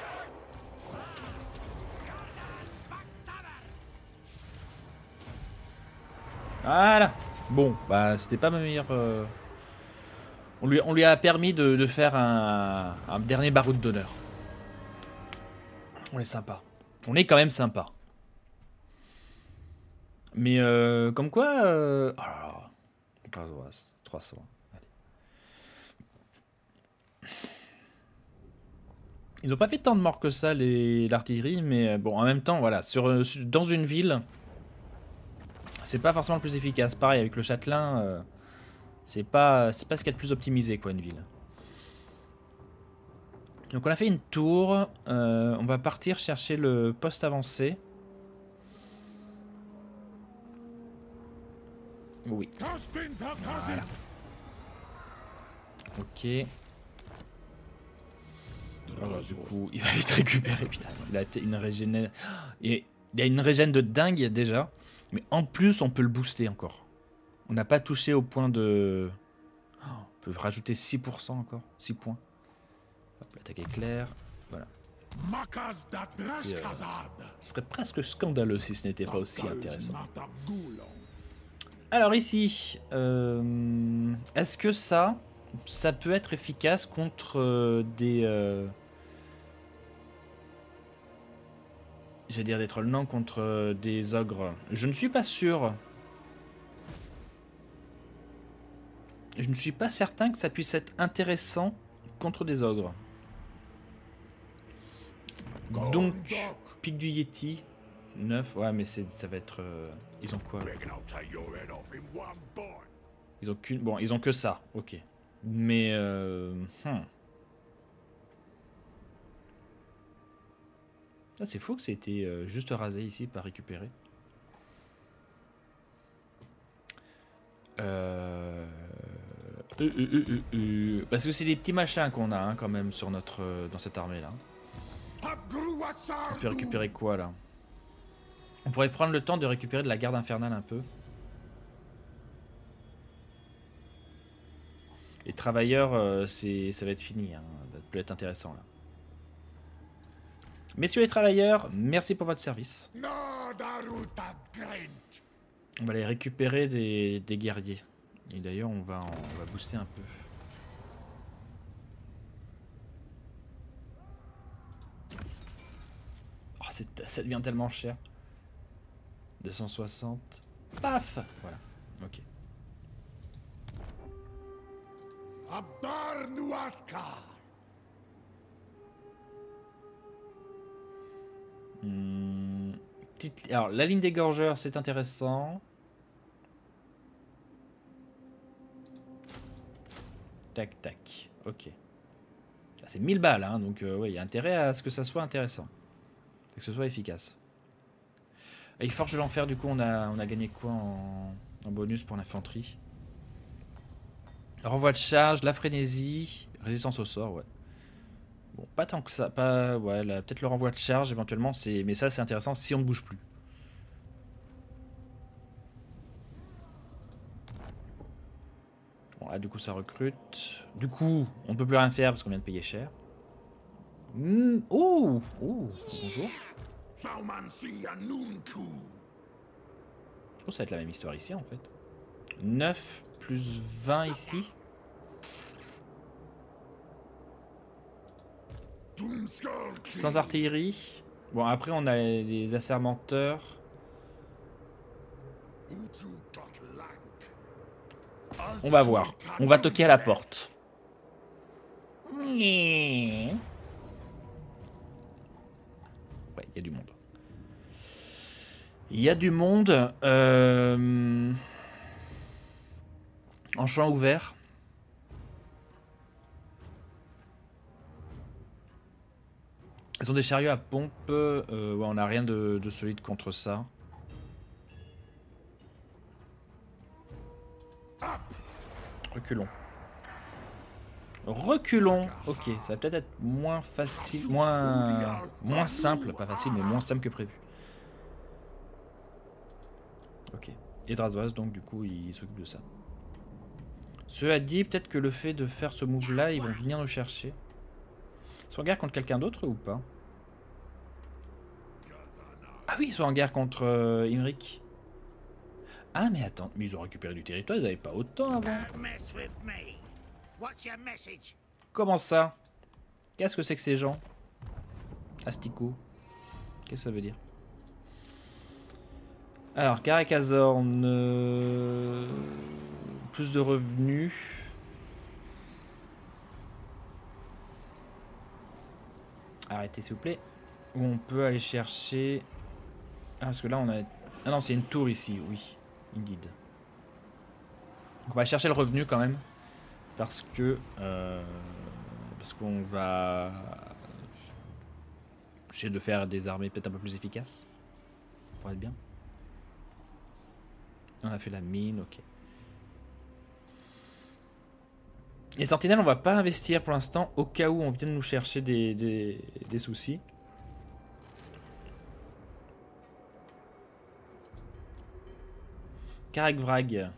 A: Voilà. Bon, bah c'était pas ma meilleure. Euh... On, lui, on lui a permis de, de faire un, un dernier baroud d'honneur. On est sympa. On est quand même sympa. Mais euh, comme quoi. Euh... Oh là là. trois cents. Ils n'ont pas fait tant de morts que ça, l'artillerie, mais bon, en même temps, voilà, sur, sur, dans une ville, c'est pas forcément le plus efficace. Pareil, avec le châtelain, euh, c'est pas, c'est pas ce qu'il y a de plus optimisé, quoi, une ville. Donc on a fait une tour, euh, on va partir chercher le poste avancé. Oui. Voilà. Ok. Alors, du coup, il va vite récupérer, putain. Il a une régène. Et il a une régène de dingue déjà. Mais en plus, on peut le booster encore. On n'a pas touché au point de. Oh, on peut rajouter six pour cent encore. six points. L'attaque éclair. Voilà. Euh, ce serait presque scandaleux si ce n'était pas aussi intéressant. Alors ici, euh, est-ce que ça, ça peut être efficace contre euh, des... Euh... J'allais dire des trolls, non, contre euh, des ogres. Je ne suis pas sûr. Je ne suis pas certain que ça puisse être intéressant contre des ogres. Donc, pic du Yeti, neuf. Ouais, mais ça va être... Euh... Ils ont quoi? Ils ont qu'une... Bon, ils ont que ça, ok. Mais... Euh... Hmm. Ah, c'est fou que ça ait été euh, juste rasé ici, pas récupéré. Euh... Euh, euh, euh, euh, euh. Parce que c'est des petits machins qu'on a hein, quand même sur notre euh, dans cette armée là. On peut récupérer quoi là? On pourrait prendre le temps de récupérer de la garde infernale un peu. Les travailleurs, euh, c'est ça va être fini, hein. Ça peut être intéressant là. Messieurs les travailleurs, merci pour votre service. On va aller récupérer des, des guerriers. Et d'ailleurs, on va, on va booster un peu. Oh, ça devient tellement cher. deux cent soixante. Paf! Voilà. Ok. Hmm. Petite... Alors, la ligne des gorgeurs, c'est intéressant. Tac, tac. Ok. C'est mille balles, hein, donc euh, ouais, il y a intérêt à ce que ça soit intéressant. Et que ce soit efficace. Et Forge de l'Enfer, du coup, on a, on a gagné quoi en, en bonus pour l'infanterie? Renvoi de charge, la frénésie, résistance au sort, ouais. Bon, pas tant que ça, pas, ouais, peut-être le renvoi de charge éventuellement, c'est, mais ça c'est intéressant si on ne bouge plus. Bon, là du coup ça recrute. Du coup, on ne peut plus rien faire parce qu'on vient de payer cher. Mmh. Oh, oh, bonjour. Je trouve que ça va être la même histoire ici en fait. neuf plus vingt ici. Sans artillerie. Bon, après, on a les assermenteurs. On va voir. On va toquer à la porte. Ouais, il y a du monde. Il y a du monde. Euh... En champ ouvert. Ils ont des chariots à pompe. Euh, ouais, on n'a rien de, de solide contre ça. Reculons. Reculons. Ok, ça va peut-être être moins facile, moins, moins simple, pas facile, mais moins simple que prévu. Ok. Et Drazoise, donc du coup, il s'occupe de ça. Cela dit, peut-être que le fait de faire ce move-là, ils vont venir nous chercher. Ils sont en guerre contre quelqu'un d'autre ou pas? Ah oui, ils sont en guerre contre euh, Imric. Ah mais attends, mais ils ont récupéré du territoire, ils n'avaient pas autant avant. Comment ça? Qu'est-ce que c'est que ces gens? Asticot. Qu'est-ce que ça veut dire? Alors, Caracazorn. Euh... Plus de revenus. Arrêtez s'il vous plaît. Où on peut aller chercher... Ah, parce que là on a... Ah non, c'est une tour ici, oui. Une guide. Donc on va chercher le revenu quand même. Parce que... Euh... Parce qu'on va... essayer de faire des armées peut-être un peu plus efficaces. Pour être bien. On a fait la mine, ok. Les sentinelles, on va pas investir pour l'instant, au cas où on vienne nous chercher des, des, des soucis. Karak Vrag.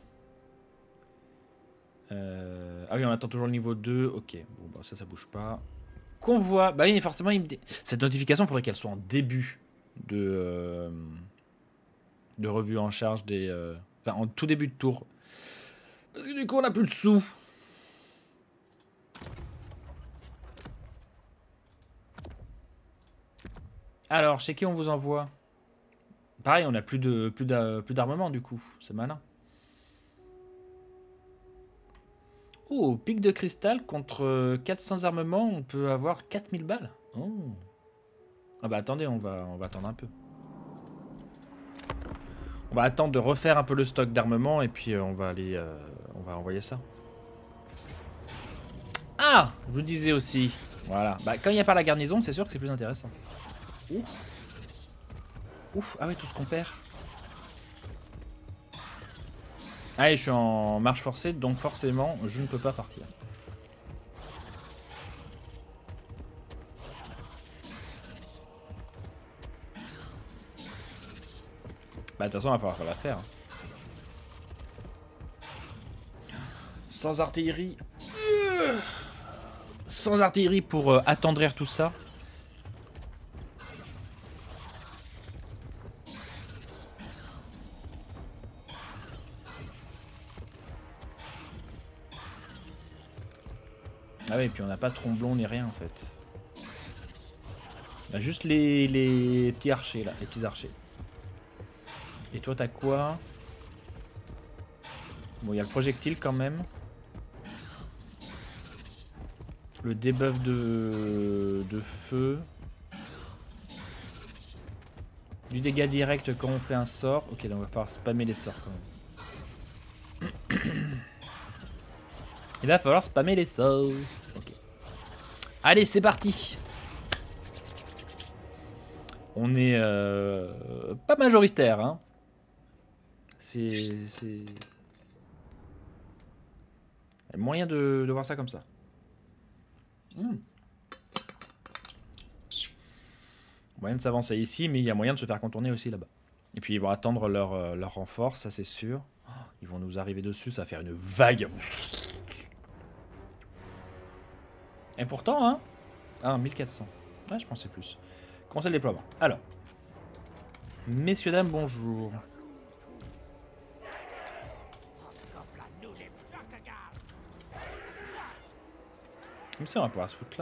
A: Euh... Ah oui, on attend toujours le niveau deux. Ok, bon, bah, ça, ça bouge pas. Convoi. Bah oui, forcément, il me dé... cette notification, il faudrait qu'elle soit en début de, euh... de revue en charge des... Euh... Enfin, en tout début de tour. Parce que du coup, on n'a plus de sous. Alors, chez qui on vous envoie? Pareil, on a plus de plus d'a- plus d'armement du coup. C'est malin. Oh, pic de cristal contre euh, quatre cents armements, on peut avoir quatre mille balles. Oh. Ah bah attendez, on va, on va attendre un peu. On va attendre de refaire un peu le stock d'armement et puis euh, on va aller, euh, on va envoyer ça. Ah, je vous disais aussi. Voilà. Bah quand il n'y a pas la garnison, c'est sûr que c'est plus intéressant. Ouf. Ouf. Ah ouais, tout ce qu'on perd. Allez, je suis en marche forcée, donc forcément, je ne peux pas partir. Bah de toute façon, il va falloir la faire. Sans artillerie. Sans artillerie pour euh, attendrir tout ça. Ah oui, et puis on n'a pas de tromblon ni rien en fait. On a juste les, les petits archers là, les petits archers. Et toi t'as quoi? Bon, il y a le projectile quand même. Le debuff de, de feu. Du dégât direct quand on fait un sort. Ok, donc on va falloir spammer les sorts quand même. Il va falloir spammer les sorts. Ok. Allez, c'est parti. On est euh, pas majoritaire, hein. C'est... Il y a moyen de, de voir ça comme ça. Mmh. Moyen de s'avancer ici, mais il y a moyen de se faire contourner aussi là-bas. Et puis ils vont attendre leur, euh, leur renfort, ça c'est sûr. Oh, ils vont nous arriver dessus, ça va faire une vague. Et pourtant, hein. Ah, mille quatre cents. Ouais, je pensais plus. Conseil de déploiement. Alors. Messieurs, dames, bonjour. Comme ça, on va pouvoir se foutre là.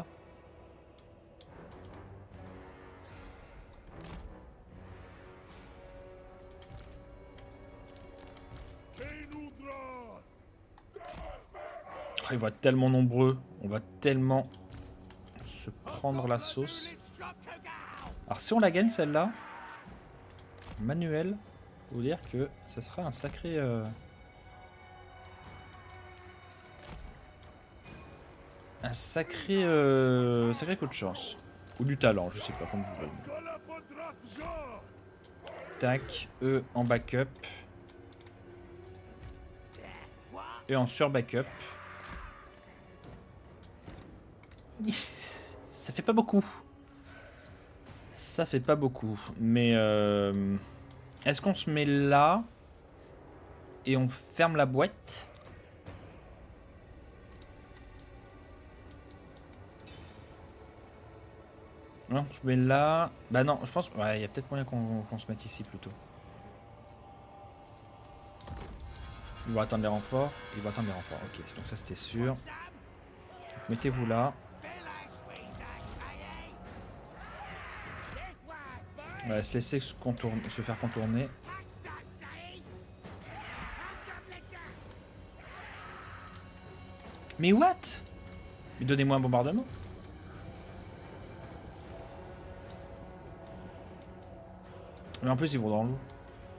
A: Oh, ils vont être tellement nombreux. On va tellement se prendre la sauce. Alors, si on la gagne celle-là, manuel, vous dire que ça sera un sacré. Euh... Un sacré, euh... sacré coup de chance. Ou du talent, je sais pas comment vous voulez. Tac, eux en backup. Et en sur-backup. Ça fait pas beaucoup. Ça fait pas beaucoup. Mais euh... est-ce qu'on se met là et on ferme la boîte? Non, on se met là. Bah non, je pense. Ouais, il y a peut-être moyen qu'on qu'on se mette ici plutôt. Ils vont attendre les renforts. Ils vont attendre les renforts. Ok, donc ça c'était sûr. Mettez-vous là. On va se laisser se, contourner, se faire contourner. Mais what? Mais donnez-moi un bombardement. Mais en plus ils vont dans l'eau.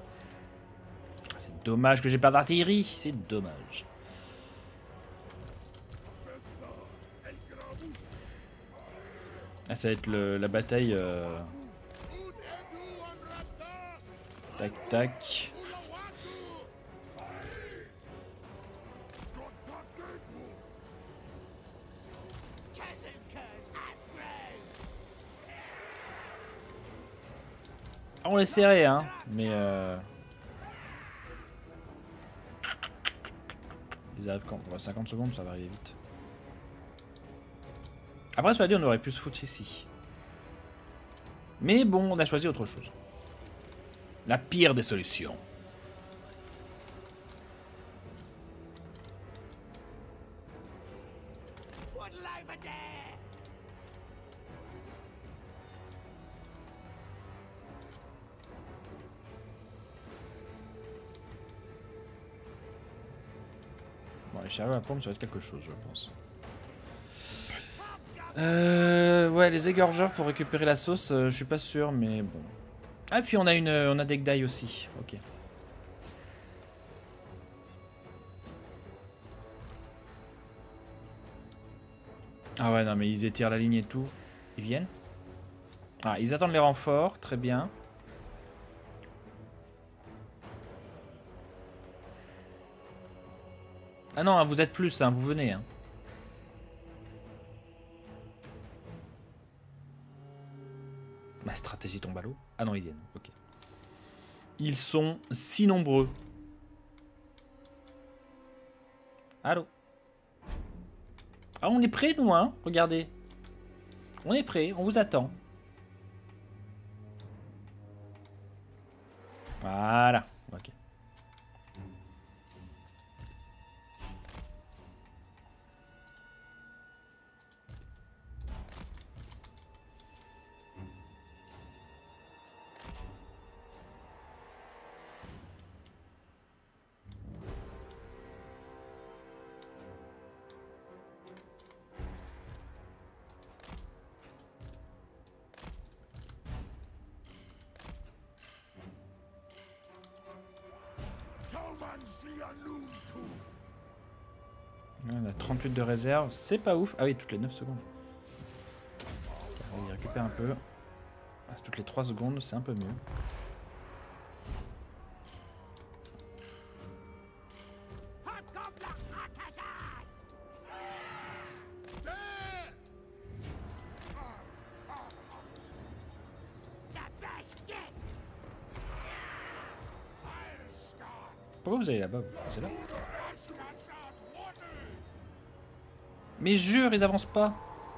A: C'est dommage que j'ai pas d'artillerie. C'est dommage. Ah, ça va être le, la bataille. Euh... Tac tac. Ah, on est serré, hein. Mais euh... ils arrivent quand? cinquante secondes, ça va arriver vite. Après, soit dit, on aurait pu se foutre ici. Mais bon, on a choisi autre chose. La pire des solutions. Bon, les chariots à pompe, ça va être quelque chose, je pense. Euh, ouais, les égorgeurs pour récupérer la sauce, euh, je suis pas sûr, mais bon. Ah, puis on a une, on a des Gdaï aussi. Ok. Ah ouais, non, mais ils étirent la ligne et tout. Ils viennent. Ah, ils attendent les renforts, très bien. Ah non, vous êtes plus, hein, vous venez. Hein. Ma stratégie tombe à l'eau. Ah non, ils viennent, ok. Ils sont si nombreux. Allô? Ah, on est prêts, nous, hein? Regardez. On est prêts, on vous attend. Voilà, ok. On a trente-huit de réserve, c'est pas ouf. Ah oui, toutes les neuf secondes. On va y récupérer un peu. Ah, toutes les trois secondes, c'est un peu mieux. Pourquoi vous allez là-bas? C'est là. Mais jure, ils avancent pas.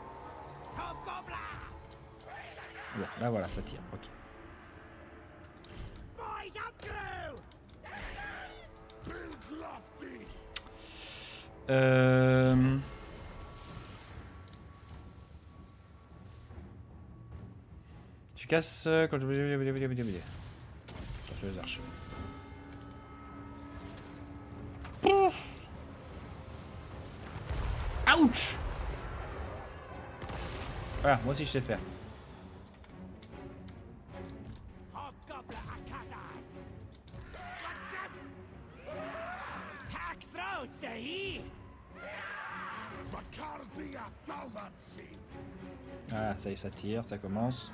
A: Bon, là voilà, ça tire, ok. Euh... Efficace quand je les archers. Ouch! Voilà, moi aussi je sais faire. Ah, ça y est, ça tire, ça commence.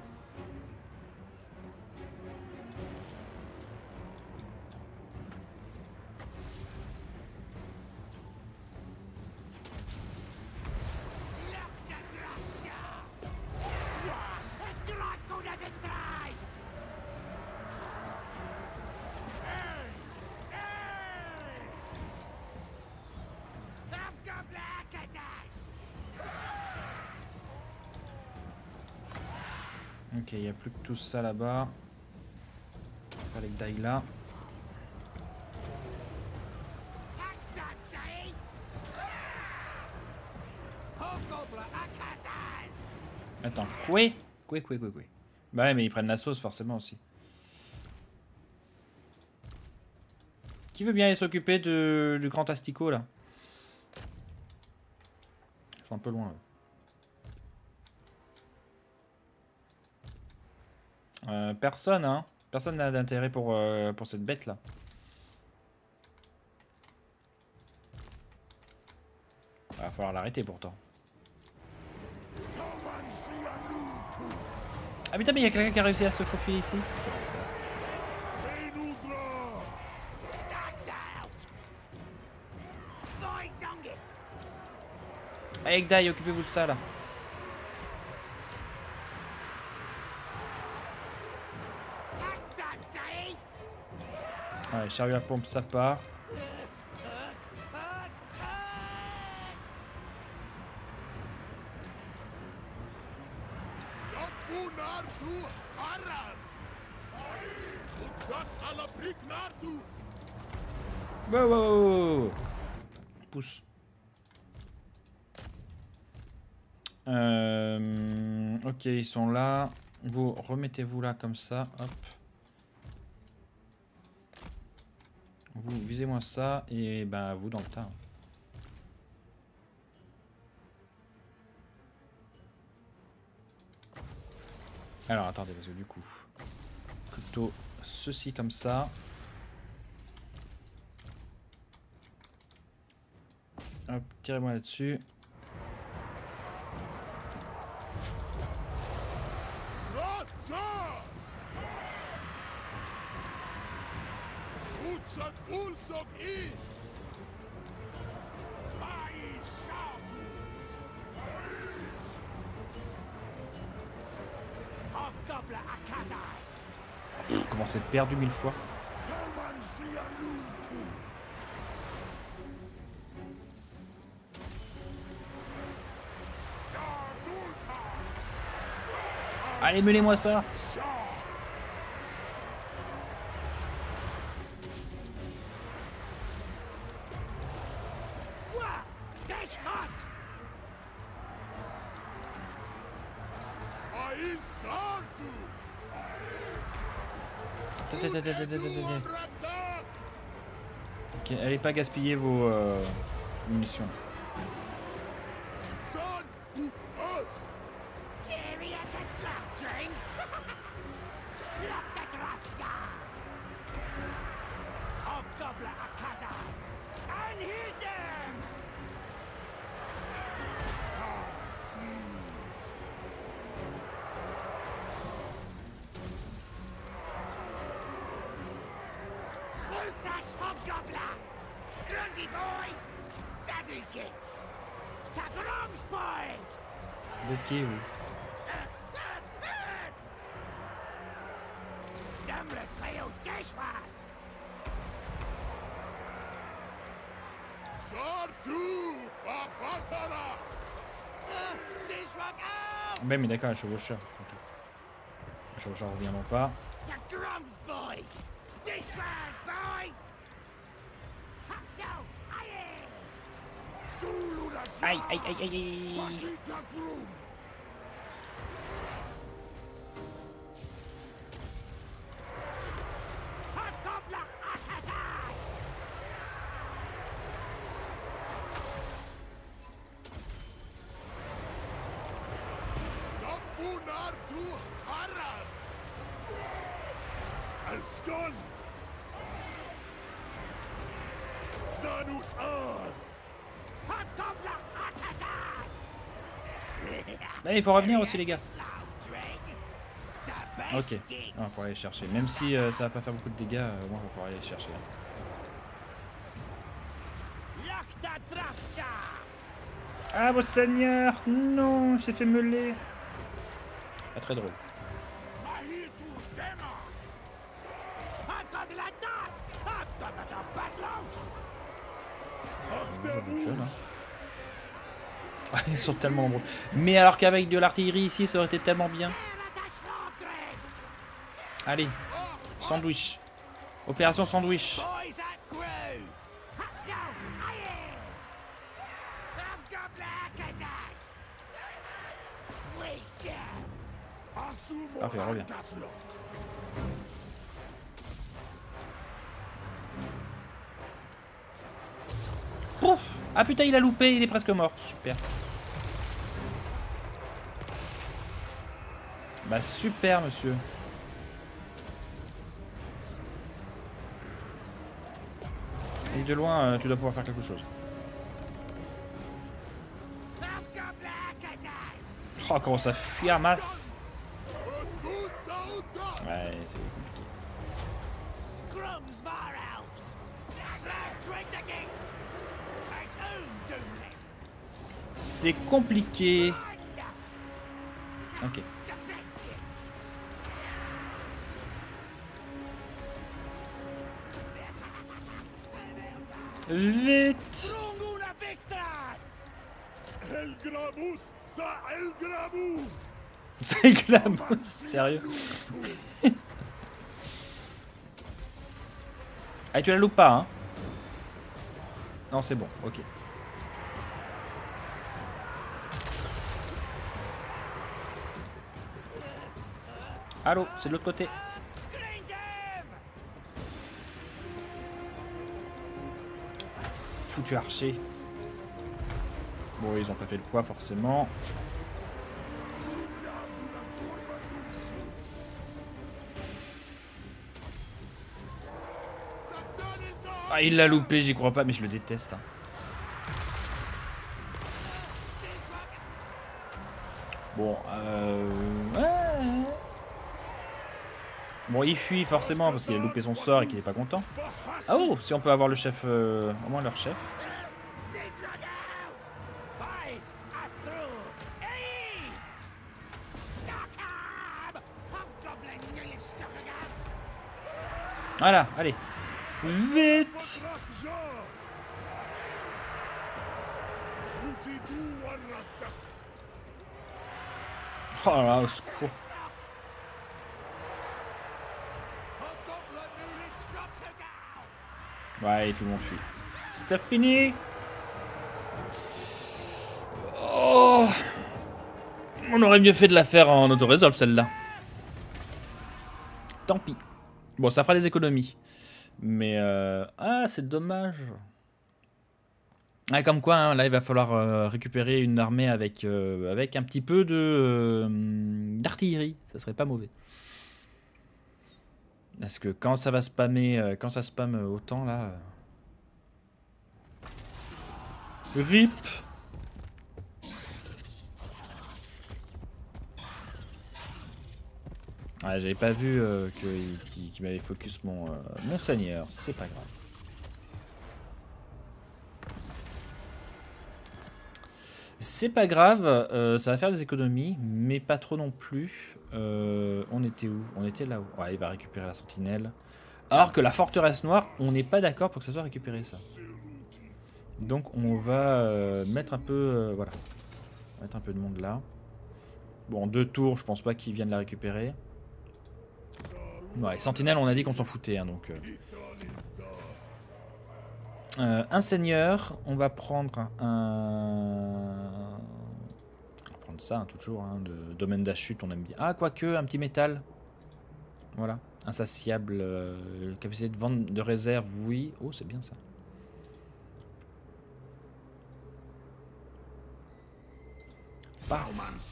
A: Ok, il n'y a plus que tout ça là-bas. Faire les Gdaï là. Attends, quoi? Quoi, quoi, quoi, quoi. Bah ouais, mais ils prennent la sauce forcément aussi. Qui veut bien aller s'occuper de, du grand asticot là? Ils sont un peu loin. Là. Euh, personne, hein. Personne n'a d'intérêt pour, euh, pour cette bête là. Il va falloir l'arrêter pourtant. Ah putain, mais il y a quelqu'un qui a réussi à se faufiler ici. Allez, Gdaï, occupez-vous de ça là. Ouais, chariot à pompe, ça part. Wow, wow, wow. Pousse. Euh, ok, ils sont là. Vous remettez-vous là comme ça. Hop. Vous visez-moi ça et ben vous dans le tas. Alors attendez, parce que du coup, plutôt ceci comme ça. Hop, tirez-moi là-dessus. Comment c'est perdu mille fois. Allez, menez-moi ça. Ok, allez pas gaspiller vos euh, munitions. Vous êtes qui, vous? Ben mais d'accord, les chevaucheurs. Les chevaucheurs ne reviendront pas. Aïe, aïe, aïe, aïe, aïe. Allez, il faut revenir aussi, les gars. Ok, on va aller chercher. Même si euh, ça va pas faire beaucoup de dégâts, euh, moi, on va pouvoir aller chercher. Ah, vos seigneurs! Non, j'ai fait meuler. Pas très drôle. Ils sont tellement nombreux. Mais alors qu'avec de l'artillerie ici, ça aurait été tellement bien. Allez, sandwich. Opération sandwich. Parfait, reviens. Pouf! Ah putain, il a loupé, il est presque mort. Super. Bah super, monsieur. Et de loin, euh, tu dois pouvoir faire quelque chose. Oh, comment ça fuit à masse. Ouais, c'est compliqué. C'est compliqué. Ok. Vite. C'est glamour, sérieux. Ah, tu la loupes pas, hein? Non, c'est bon, ok. Allô, c'est de l'autre côté. Foutu archer. Bon, ils ont pas fait le poids forcément. Ah, il l'a loupé, j'y crois pas, mais je le déteste. Hein. Bon, euh... ouais. Bon, il fuit forcément parce qu'il a loupé son sort et qu'il est pas content. Ah oh, si on peut avoir le chef, euh, au moins leur chef. Voilà, allez. Vite. Oh là là, au secours. Ouais, tout le monde fuit. Ça finit. Oh. On aurait mieux fait de la faire en auto-resolve celle-là. Tant pis. Bon, ça fera des économies. Mais euh... ah, c'est dommage. Ah, comme quoi, hein, là, il va falloir euh, récupérer une armée avec, euh, avec un petit peu de euh, d'artillerie. Ça serait pas mauvais. Parce que quand ça va spammer, euh, quand ça spamme autant, là... Euh... R I P. Ah, j'avais pas vu euh, qu'il qu qu m'avait focus mon, euh, mon seigneur. C'est pas grave. C'est pas grave, euh, ça va faire des économies, mais pas trop non plus. Euh, on était où? On était là-haut. Ouais, il va récupérer la sentinelle. Alors que la forteresse noire, on n'est pas d'accord pour que ça soit récupéré, ça. Donc on va euh, mettre un peu... Euh, voilà. On va mettre un peu de monde là. Bon, deux tours, je pense pas qu'ils viennent la récupérer. Ouais, sentinelle, on a dit qu'on s'en foutait, hein, donc... Euh... Euh, un seigneur, on va prendre un... On va prendre ça, hein, toujours, hein, de domaine d'achute, on aime bien. Ah, quoique, un petit métal. Voilà, insatiable, euh, capacité de vente de réserve, oui. Oh, c'est bien ça. Bah.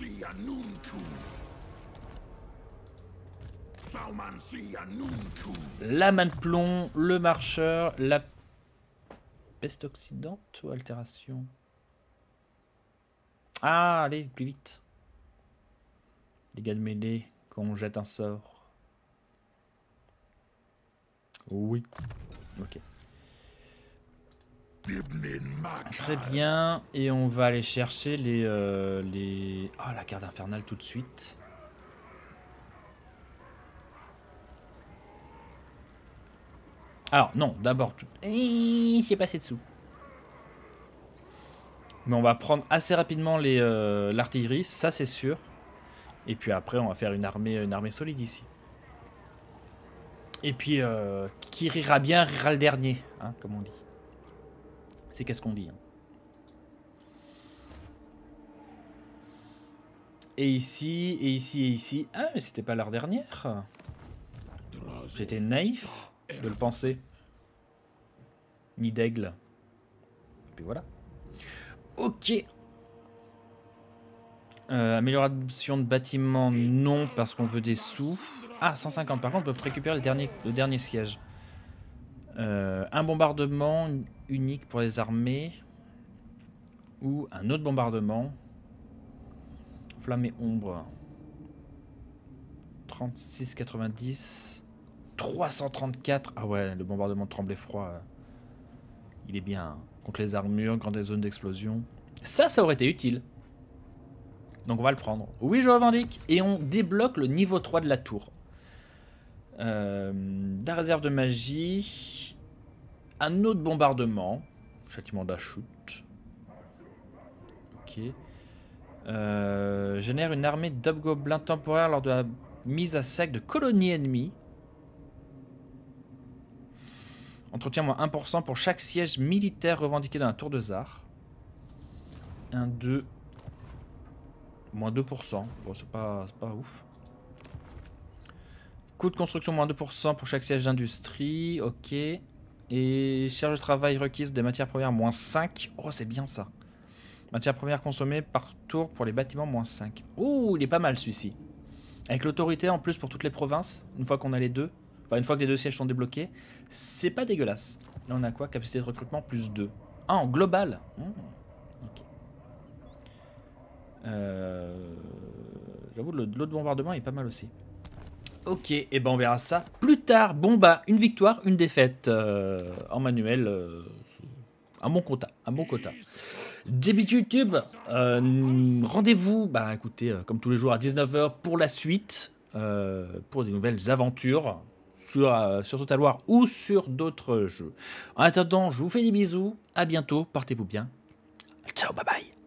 A: La main de plomb, le marcheur, la peste oxydante ou altération? Ah, allez, plus vite. Dégâts de mêlée quand on jette un sort. Oui. Ok. Très bien. Et on va aller chercher les... Euh, les... Ah, la garde infernale tout de suite. Alors, non, d'abord... Tout... J'ai passé dessous. Mais on va prendre assez rapidement les euh, l'artillerie, ça c'est sûr. Et puis après, on va faire une armée, une armée solide ici. Et puis, euh, qui rira bien, rira le dernier, hein, comme on dit. C'est qu'est-ce qu'on dit. Hein. Et ici, et ici, et ici. Ah, mais c'était pas l'heure dernière. J'étais naïf de le penser. Ni d'aigle. Et puis voilà. Ok. Euh, amélioration de bâtiment, non, parce qu'on veut des sous. Ah, cent cinquante. Par contre, on peut récupérer le dernier, le dernier siège. Euh, un bombardement unique pour les armées. Ou un autre bombardement. Flamme et ombre. trente-six quatre-vingt-dix. trois cent trente-quatre. Ah ouais, le bombardement de tremblé froid. Euh, il est bien. Hein. Contre les armures, grande zone d'explosion. Ça, ça aurait été utile. Donc on va le prendre. Oui, je revendique. Et on débloque le niveau trois de la tour. Euh, la réserve de magie. Un autre bombardement. Châtiment d'achute. Ok. Euh, génère une armée d'hobgoblins temporaire lors de la mise à sec de colonies ennemies. Entretien moins un pour cent pour chaque siège militaire revendiqué dans la tour de Zar. un, deux. Moins deux pour cent. Bon, c'est pas, pas ouf. Coût de construction moins deux pour cent pour chaque siège d'industrie. Ok. Et charge de travail requise des matières premières moins cinq. Oh, c'est bien ça. Matières premières consommées par tour pour les bâtiments moins cinq. Oh, il est pas mal celui-ci. Avec l'autorité en plus pour toutes les provinces. Une fois qu'on a les deux. Enfin, une fois que les deux sièges sont débloqués, c'est pas dégueulasse. Là, on a quoi? Capacité de recrutement plus deux. Ah, en global. Mmh. Ok. Euh... J'avoue, l'autre bombardement est pas mal aussi. Ok, et ben on verra ça plus tard. Bon bah, une victoire, une défaite euh, en manuel. Euh, un bon quota, un bon quota. Début YouTube, euh, rendez-vous, bah écoutez, euh, comme tous les jours à dix-neuf heures pour la suite, euh, pour des nouvelles aventures sur, euh, sur Total War ou sur d'autres jeux. En attendant, je vous fais des bisous, à bientôt, portez-vous bien. Ciao, bye bye.